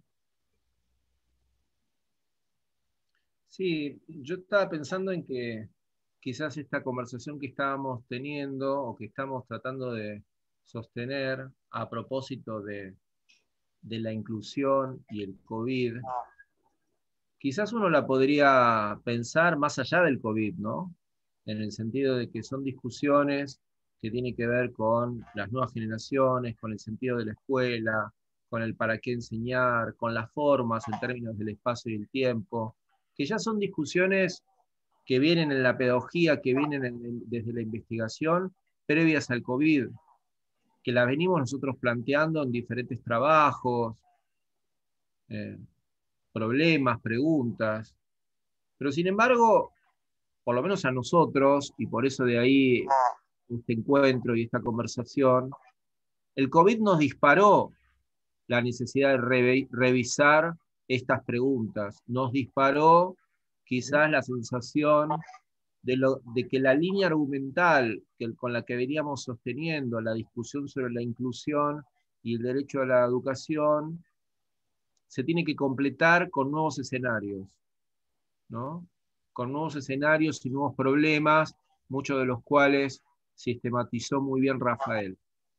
Sí, yo estaba pensando en que quizás esta conversación que estábamos teniendo o que estamos tratando de sostener a propósito de, de la inclusión y el COVID, quizás uno la podría pensar más allá del COVID, ¿no? En el sentido de que son discusiones que tienen que ver con las nuevas generaciones, con el sentido de la escuela, con el para qué enseñar, con las formas en términos del espacio y el tiempo, que ya son discusiones que vienen en la pedagogía, que vienen en, desde la investigación, previas al COVID, que las venimos nosotros planteando en diferentes trabajos, eh, problemas, preguntas, pero sin embargo, por lo menos a nosotros, y por eso de ahí este encuentro y esta conversación, el COVID nos disparó la necesidad de re revisar estas preguntas, nos disparó quizás la sensación de, lo, de que la línea argumental que, con la que veníamos sosteniendo la discusión sobre la inclusión y el derecho a la educación se tiene que completar con nuevos escenarios, ¿no? Con nuevos escenarios y nuevos problemas, muchos de los cuales sistematizó muy bien Rafael.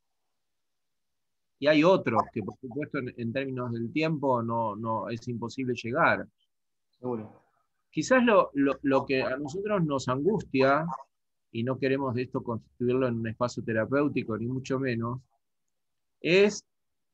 Y hay otros que, por supuesto, en, en términos del tiempo no, no es imposible llegar. Seguro. Quizás lo, lo, lo que a nosotros nos angustia, y no queremos de esto constituirlo en un espacio terapéutico, ni mucho menos, es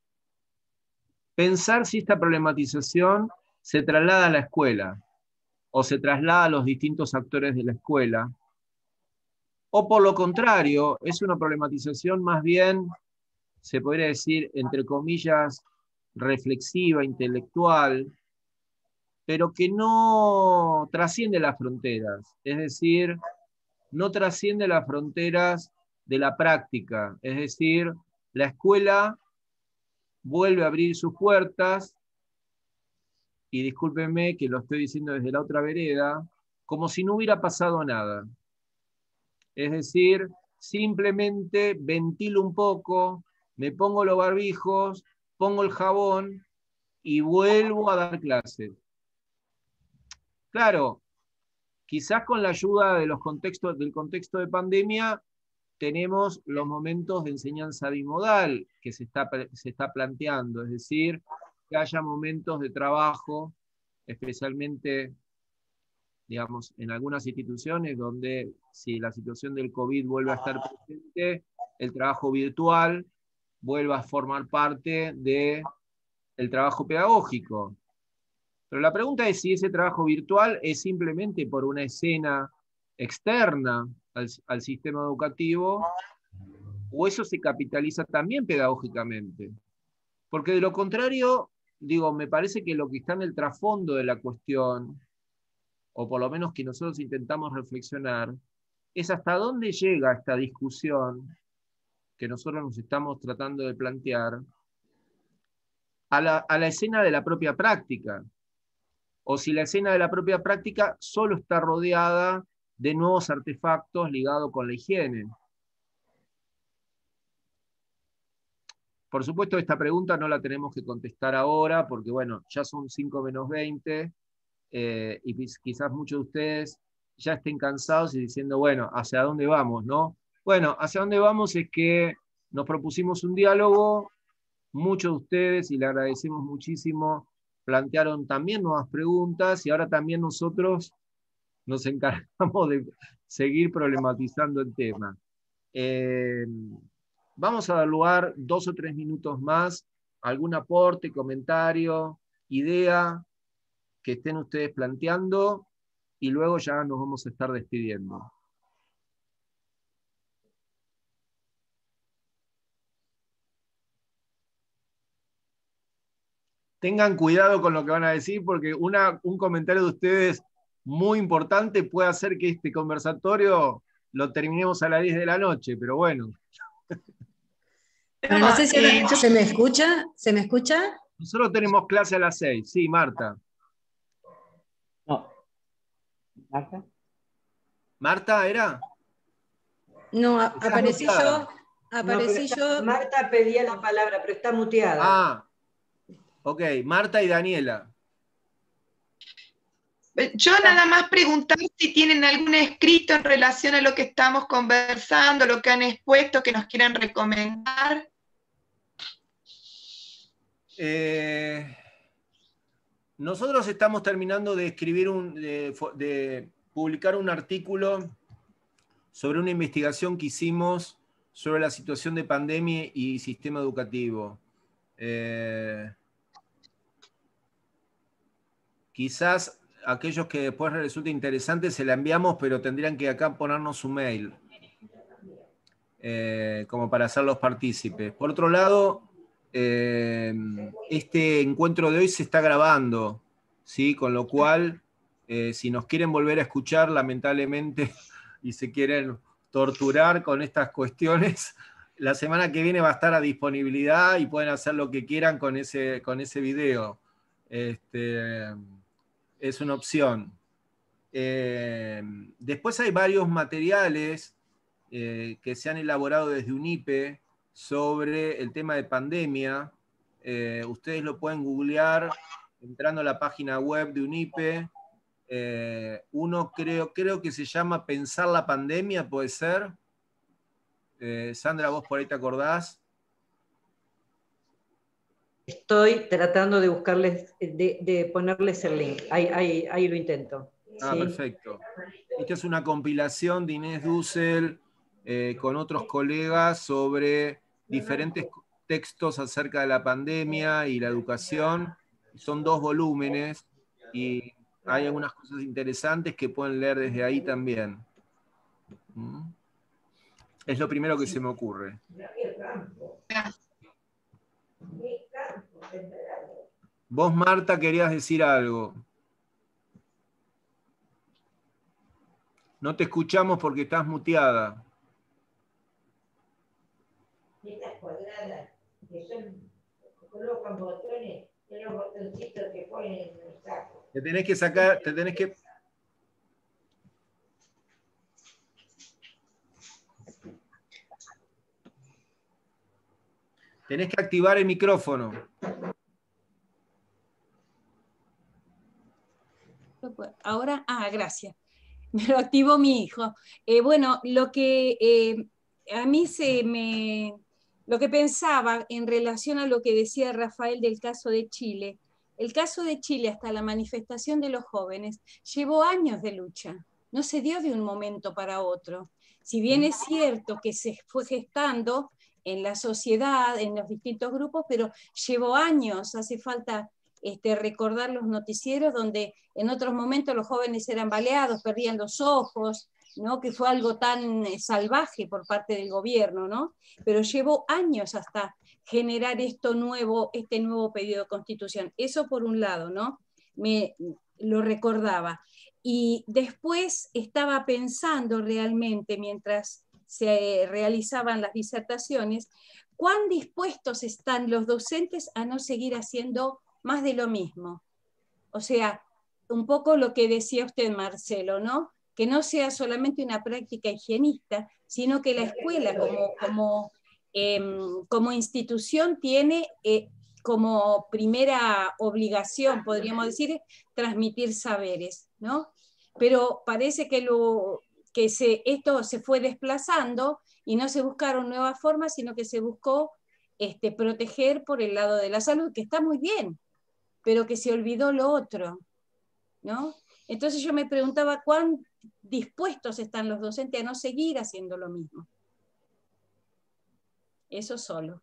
pensar si esta problematización se traslada a la escuela, o se traslada a los distintos actores de la escuela, o por lo contrario, es una problematización más bien, se podría decir, entre comillas, reflexiva, intelectual, pero que no trasciende las fronteras, es decir, no trasciende las fronteras de la práctica, es decir, la escuela vuelve a abrir sus puertas, y discúlpenme que lo estoy diciendo desde la otra vereda, como si no hubiera pasado nada. Es decir, simplemente ventilo un poco, me pongo los barbijos, pongo el jabón y vuelvo a dar clases. Claro, quizás con la ayuda de los contextos, del contexto de pandemia, tenemos los momentos de enseñanza bimodal que se está, se está planteando, es decir, que haya momentos de trabajo, especialmente, digamos, en algunas instituciones donde si la situación del COVID vuelve a estar presente, el trabajo virtual vuelva a formar parte del trabajo pedagógico. Pero la pregunta es si ese trabajo virtual es simplemente por una escena externa al, al sistema educativo, o eso se capitaliza también pedagógicamente. Porque de lo contrario, digo, me parece que lo que está en el trasfondo de la cuestión, o por lo menos que nosotros intentamos reflexionar, es hasta dónde llega esta discusión que nosotros nos estamos tratando de plantear a la, a la escena de la propia práctica, o si la escena de la propia práctica solo está rodeada de nuevos artefactos ligados con la higiene. Por supuesto, esta pregunta no la tenemos que contestar ahora, porque bueno, ya son cinco menos veinte, eh, y quizás muchos de ustedes ya estén cansados y diciendo, bueno, ¿hacia dónde vamos, no? Bueno, hacia dónde vamos es que nos propusimos un diálogo, muchos de ustedes, y le agradecemos muchísimo, plantearon también nuevas preguntas, y ahora también nosotros nos encargamos de seguir problematizando el tema. Eh, vamos a dar lugar dos o tres minutos más, algún aporte, comentario, idea que estén ustedes planteando, y luego ya nos vamos a estar despidiendo. tengan cuidado con lo que van a decir, porque una, un comentario de ustedes muy importante puede hacer que este conversatorio lo terminemos a las diez de la noche, pero bueno. Bueno, no sé si ahora Eh, yo- se me escucha. ¿Se me escucha? Nosotros tenemos clase a las seis. Sí, Marta. No. ¿Marta? ¿Marta era? No, a- Estás aparecí muteada. yo. Aparecí No, pero yo. Marta pedía la palabra, pero está muteada. Ah, ok, Marta y Daniela. Yo nada más preguntar si tienen algún escrito en relación a lo que estamos conversando, lo que han expuesto, que nos quieran recomendar. Eh, nosotros estamos terminando de escribir un, de, de publicar un artículo sobre una investigación que hicimos sobre la situación de pandemia y sistema educativo. Eh, quizás aquellos que después les resulte interesante se la enviamos, pero tendrían que acá ponernos su mail, eh, como para hacerlos partícipes. Por otro lado, eh, este encuentro de hoy se está grabando, ¿sí? Con lo cual, eh, si nos quieren volver a escuchar, lamentablemente, y se quieren torturar con estas cuestiones, la semana que viene va a estar a disponibilidad y pueden hacer lo que quieran con ese, con ese video. Este, es una opción. Eh, después hay varios materiales eh, que se han elaborado desde UNIPE sobre el tema de pandemia. Eh, ustedes lo pueden googlear entrando a la página web de UNIPE. Eh, uno creo, creo que se llama Pensar la pandemia, ¿puede ser? Eh, Sandra, vos por ahí te acordás. Estoy tratando de buscarles, de, de ponerles el link. Ahí, ahí, ahí lo intento. Ah, ¿sí? perfecto. Esta es una compilación de Inés Dussel eh, con otros colegas sobre diferentes textos acerca de la pandemia y la educación. Son dos volúmenes y hay algunas cosas interesantes que pueden leer desde ahí también. ¿Mm? Es lo primero que se me ocurre. Vos, Marta, querías decir algo. No te escuchamos porque estás muteada. Estas cuadradas que son, colocan botones, en los botoncitos que ponen en el saco. Te tenés que sacar, te tenés que... Tenés que activar el micrófono. Ahora, ah, gracias. Me lo activó mi hijo. Eh, bueno, lo que eh, a mí se me... Lo que pensaba en relación a lo que decía Rafael del caso de Chile, el caso de Chile hasta la manifestación de los jóvenes llevó años de lucha, no se dio de un momento para otro. Si bien es cierto que se fue gestando en la sociedad, en los distintos grupos, pero llevó años, hace falta este, recordar los noticieros donde en otros momentos los jóvenes eran baleados, perdían los ojos, ¿no? Que fue algo tan eh, salvaje por parte del gobierno, ¿no? Pero llevó años hasta generar esto nuevo, este nuevo pedido de constitución. Eso por un lado, ¿no? Me lo recordaba. Y después estaba pensando realmente, mientras se realizaban las disertaciones, cuán dispuestos están los docentes a no seguir haciendo más de lo mismo. O sea, un poco lo que decía usted, Marcelo, ¿no? Que no sea solamente una práctica higienista, sino que la escuela como, como, eh, como institución tiene eh, como primera obligación, podríamos decir, transmitir saberes, ¿no? Pero parece que, lo, que se, esto se fue desplazando y no se buscaron nuevas formas, sino que se buscó este, proteger por el lado de la salud, que está muy bien, pero que se olvidó lo otro, ¿no? Entonces yo me preguntaba cuán dispuestos están los docentes a no seguir haciendo lo mismo. Eso solo.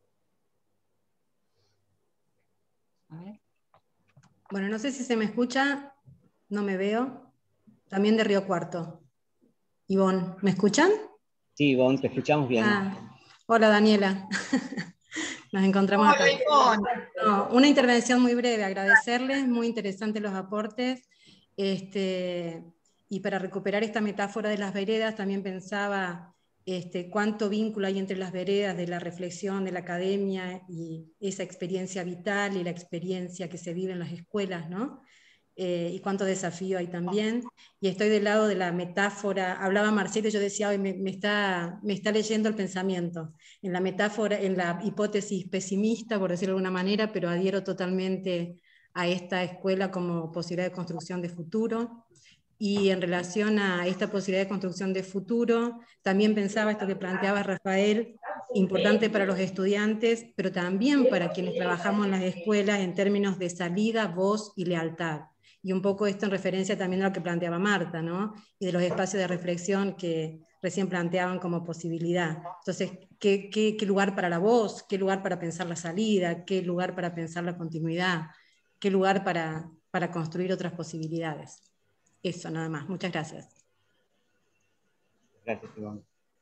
A ver. Bueno, no sé si se me escucha, no me veo. También de Río Cuarto. Ivonne, ¿me escuchan? Sí, Ivonne, te escuchamos bien. Ah, hola, Daniela. Nos encontramos Hola, acá. Ivonne. No, una intervención muy breve, agradecerles, muy interesantes los aportes. Este, y para recuperar esta metáfora de las veredas, también pensaba este, cuánto vínculo hay entre las veredas de la reflexión de la academia y esa experiencia vital y la experiencia que se vive en las escuelas, ¿no? Eh, y cuánto desafío hay también. Y estoy del lado de la metáfora, hablaba Marcelo, yo decía, hoy me, me, está, me está leyendo el pensamiento, en la metáfora, en la hipótesis pesimista, por decirlo de alguna manera, pero adhiero totalmente a esta escuela como posibilidad de construcción de futuro. Y en relación a esta posibilidad de construcción de futuro, también pensaba esto que planteaba Rafael, importante para los estudiantes, pero también para quienes trabajamos en las escuelas en términos de salida, voz y lealtad. Y un poco esto en referencia también a lo que planteaba Marta, ¿no? Y de los espacios de reflexión que recién planteaban como posibilidad. Entonces, ¿qué, qué, qué lugar para la voz? ¿Qué lugar para pensar la salida? ¿Qué lugar para pensar la continuidad? ¿Qué lugar para, para construir otras posibilidades? Eso, nada más. Muchas gracias. Gracias, Ivonne.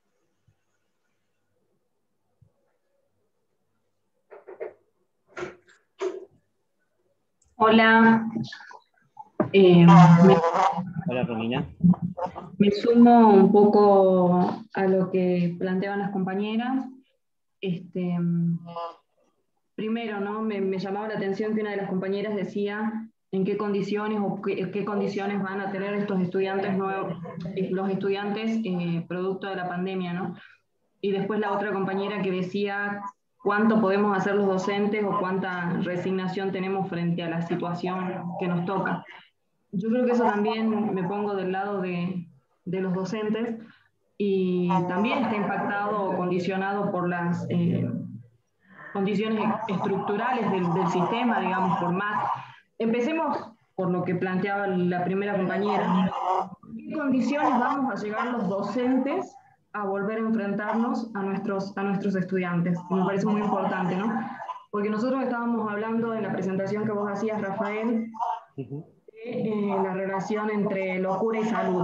Hola. Eh, me, Hola, Romina. Me sumo un poco a lo que planteaban las compañeras. Este, primero, ¿no? me, me llamaba la atención que una de las compañeras decía en qué condiciones o qué, qué condiciones van a tener estos estudiantes nuevos, los estudiantes eh, producto de la pandemia, ¿no? Y después la otra compañera que decía cuánto podemos hacer los docentes o cuánta resignación tenemos frente a la situación que nos toca. Yo creo que eso también me pongo del lado de, de los docentes y también está impactado o condicionado por las eh, condiciones estructurales del, del sistema, digamos, por más. Empecemos por lo que planteaba la primera compañera. ¿En qué condiciones vamos a llegar los docentes a volver a enfrentarnos a nuestros, a nuestros estudiantes? Me parece muy importante, ¿no? Porque nosotros estábamos hablando en la presentación que vos hacías, Rafael, uh-huh. Eh, la relación entre locura y salud.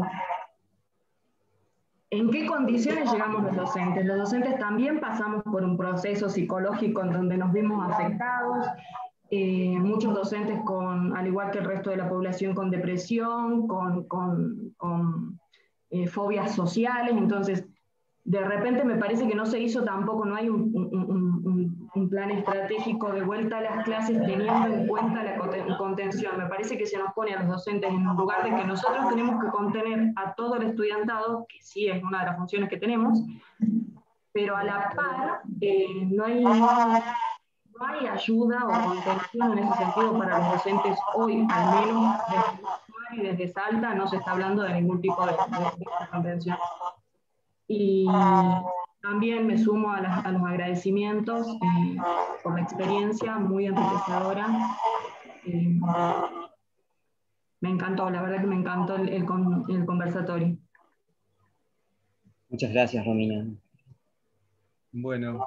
¿En qué condiciones llegamos los docentes? Los docentes también pasamos por un proceso psicológico en donde nos vimos afectados, eh, muchos docentes con, al igual que el resto de la población, con depresión, con, con, con eh, fobias sociales. Entonces, de repente me parece que no se hizo tampoco, no hay un, un, un, un plan estratégico de vuelta a las clases teniendo en cuenta la contención. Me parece que se nos pone a los docentes en un lugar de que nosotros tenemos que contener a todo el estudiantado, que sí es una de las funciones que tenemos, pero a la par eh, no, hay, no hay ayuda o contención en ese sentido para los docentes hoy, al menos desde, y desde Salta no se está hablando de ningún tipo de, de, de contención. Y también me sumo a, las, a los agradecimientos eh, por la experiencia muy enriquecedora. Eh, me encantó, la verdad que me encantó el, el, el conversatorio. Muchas gracias, Romina. Bueno.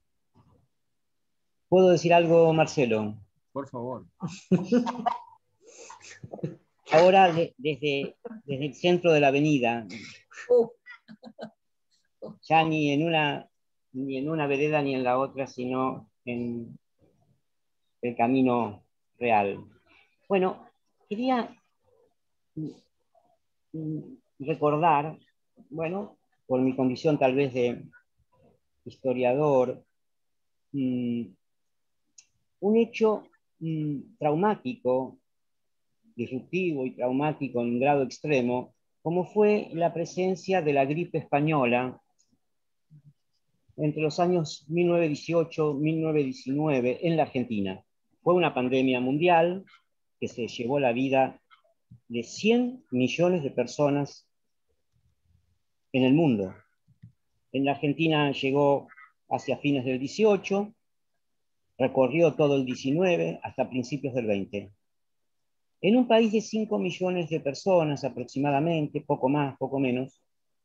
¿Puedo decir algo, Marcelo? Por favor. Ahora, de, desde, desde el centro de la avenida, uh. ya ni en una ni en una vereda ni en la otra, sino en el camino real. Bueno, quería recordar, bueno, por mi condición tal vez de historiador, mmm, un hecho mmm, traumático, disruptivo y traumático en un grado extremo, como fue la presencia de la gripe española entre los años mil novecientos dieciocho y mil novecientos diecinueve en la Argentina. Fue una pandemia mundial que se llevó la vida de cien millones de personas en el mundo. En la Argentina llegó hacia fines del dieciocho, recorrió todo el diecinueve hasta principios del veinte. En un país de cinco millones de personas aproximadamente, poco más, poco menos,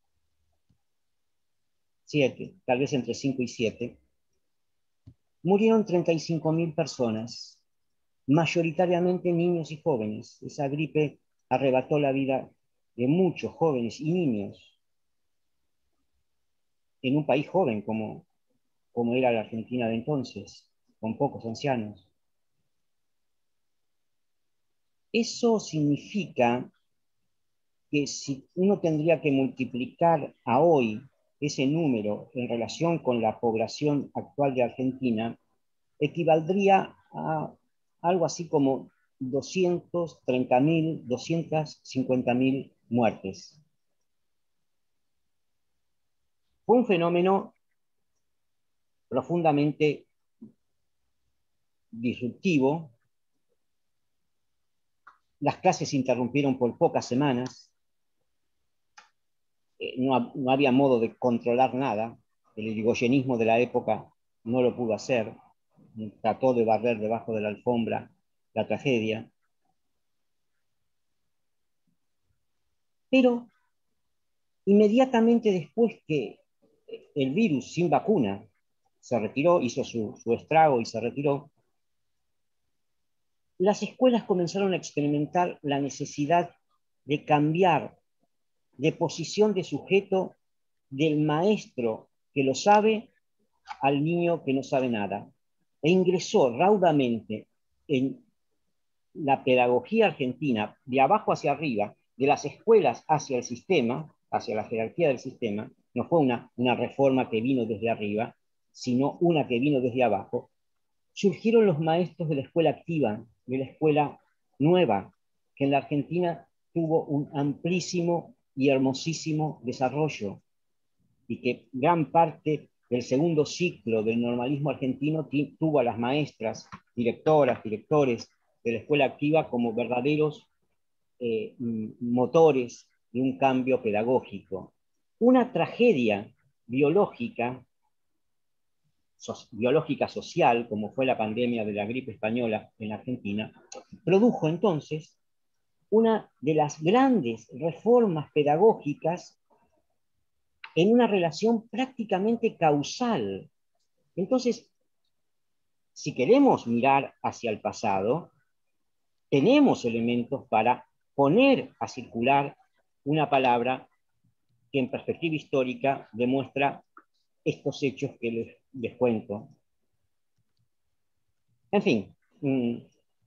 siete, tal vez entre cinco y siete, murieron treinta y cinco mil personas, mayoritariamente niños y jóvenes. Esa gripe arrebató la vida de muchos jóvenes y niños en un país joven como, como era la Argentina de entonces, con pocos ancianos. Eso significa que si uno tendría que multiplicar a hoy ese número en relación con la población actual de Argentina, equivaldría a algo así como doscientos treinta mil, doscientas cincuenta mil muertes. Fue un fenómeno profundamente disruptivo. Las clases se interrumpieron por pocas semanas. Eh, no, no había modo de controlar nada. El irigoyenismo de la época no lo pudo hacer. Trató de barrer debajo de la alfombra la tragedia. Pero inmediatamente después que el virus sin vacuna se retiró, hizo su, su estrago y se retiró, las escuelas comenzaron a experimentar la necesidad de cambiar de posición de sujeto del maestro que lo sabe al niño que no sabe nada. E ingresó raudamente en la pedagogía argentina, de abajo hacia arriba, de las escuelas hacia el sistema, hacia la jerarquía del sistema. No fue una, una reforma que vino desde arriba, sino una que vino desde abajo. Surgieron los maestros de la escuela activa, de la escuela nueva, que en la Argentina tuvo un amplísimo y hermosísimo desarrollo, y que gran parte del segundo ciclo del normalismo argentino tuvo a las maestras, directoras, directores de la escuela activa como verdaderos eh, motores de un cambio pedagógico. Una tragedia biológica, so, biológica social, como fue la pandemia de la gripe española en Argentina, produjo entonces una de las grandes reformas pedagógicas en una relación prácticamente causal. Entonces, si queremos mirar hacia el pasado, tenemos elementos para poner a circular una palabra que en perspectiva histórica demuestra estos hechos que les, les cuento. En fin, mmm,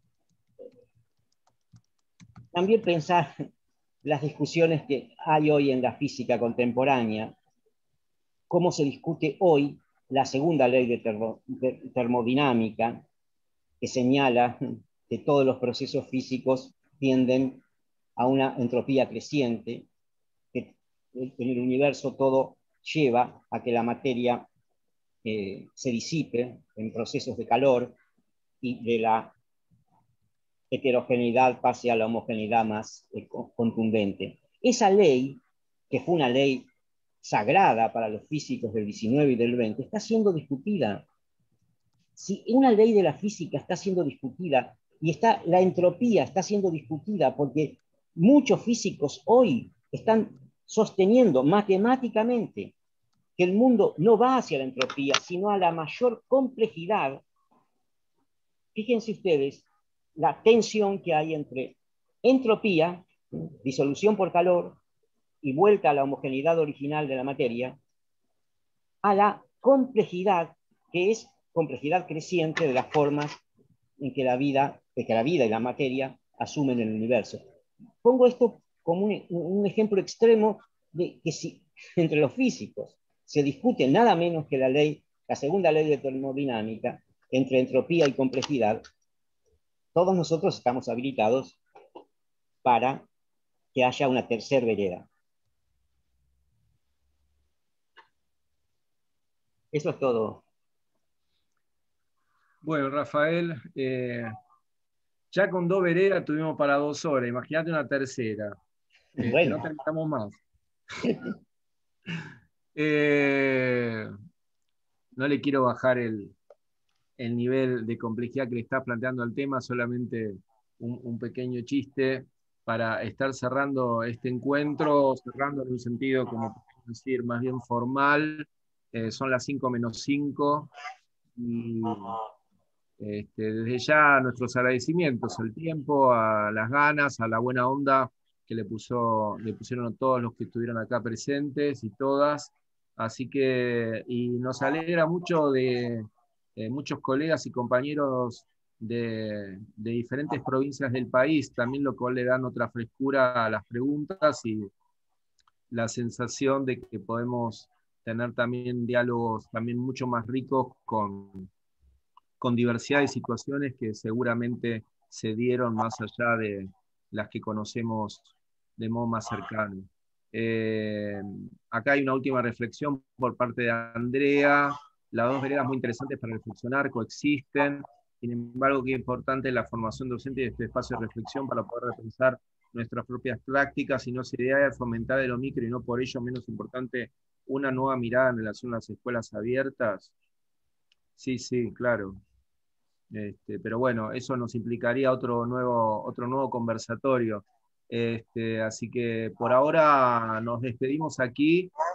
también pensar las discusiones que hay hoy en la física contemporánea, cómo se discute hoy la segunda ley de, termo, de termodinámica, que señala que todos los procesos físicos tienden a una entropía creciente, que en el universo todo lleva a que la materia eh, se disipe en procesos de calor y de la heterogeneidad pase a la homogeneidad más eh, contundente. Esa ley, que fue una ley sagrada para los físicos del diecinueve y del veinte, está siendo discutida. Si una ley de la física está siendo discutida, y está, la entropía está siendo discutida porque muchos físicos hoy están sosteniendo matemáticamente que el mundo no va hacia la entropía, sino a la mayor complejidad. Fíjense ustedes la tensión que hay entre entropía, disolución por calor, y vuelta a la homogeneidad original de la materia, a la complejidad, que es complejidad creciente de las formas en que la vida, en que la vida y la materia asumen el universo. Pongo esto como un, un ejemplo extremo de que si entre los físicos se discute nada menos que la ley, la segunda ley de termodinámica, entre entropía y complejidad, todos nosotros estamos habilitados para que haya una tercera vereda. Eso es todo. Bueno, Rafael, eh, ya con dos veredas tuvimos para dos horas. Imagínate una tercera. Eh, bueno. Que no terminamos más. eh, no le quiero bajar el, el nivel de complejidad que le está planteando al tema, solamente un, un pequeño chiste para estar cerrando este encuentro, cerrando en un sentido, como podemos decir, más bien formal. Eh, son las cinco menos cinco y este, desde ya nuestros agradecimientos al tiempo, a las ganas, a la buena onda que le, puso, le pusieron a todos los que estuvieron acá presentes y todas. Así que, y nos alegra mucho de eh, muchos colegas y compañeros de, de diferentes provincias del país, también lo cual le dan otra frescura a las preguntas y la sensación de que podemos tener también diálogos también mucho más ricos con, con diversidad de situaciones que seguramente se dieron más allá de las que conocemos de modo más cercano. Eh, acá hay una última reflexión por parte de Andrea. Las dos veredas muy interesantes para reflexionar, coexisten. Sin embargo, qué importante es la formación docente y este espacio de reflexión para poder repensar nuestras propias prácticas, y no se debe fomentar el micro y no por ello menos importante una nueva mirada en relación a las escuelas abiertas. Sí, sí, claro. Este, pero bueno, eso nos implicaría otro nuevo, otro nuevo conversatorio. Este, así que por ahora nos despedimos aquí.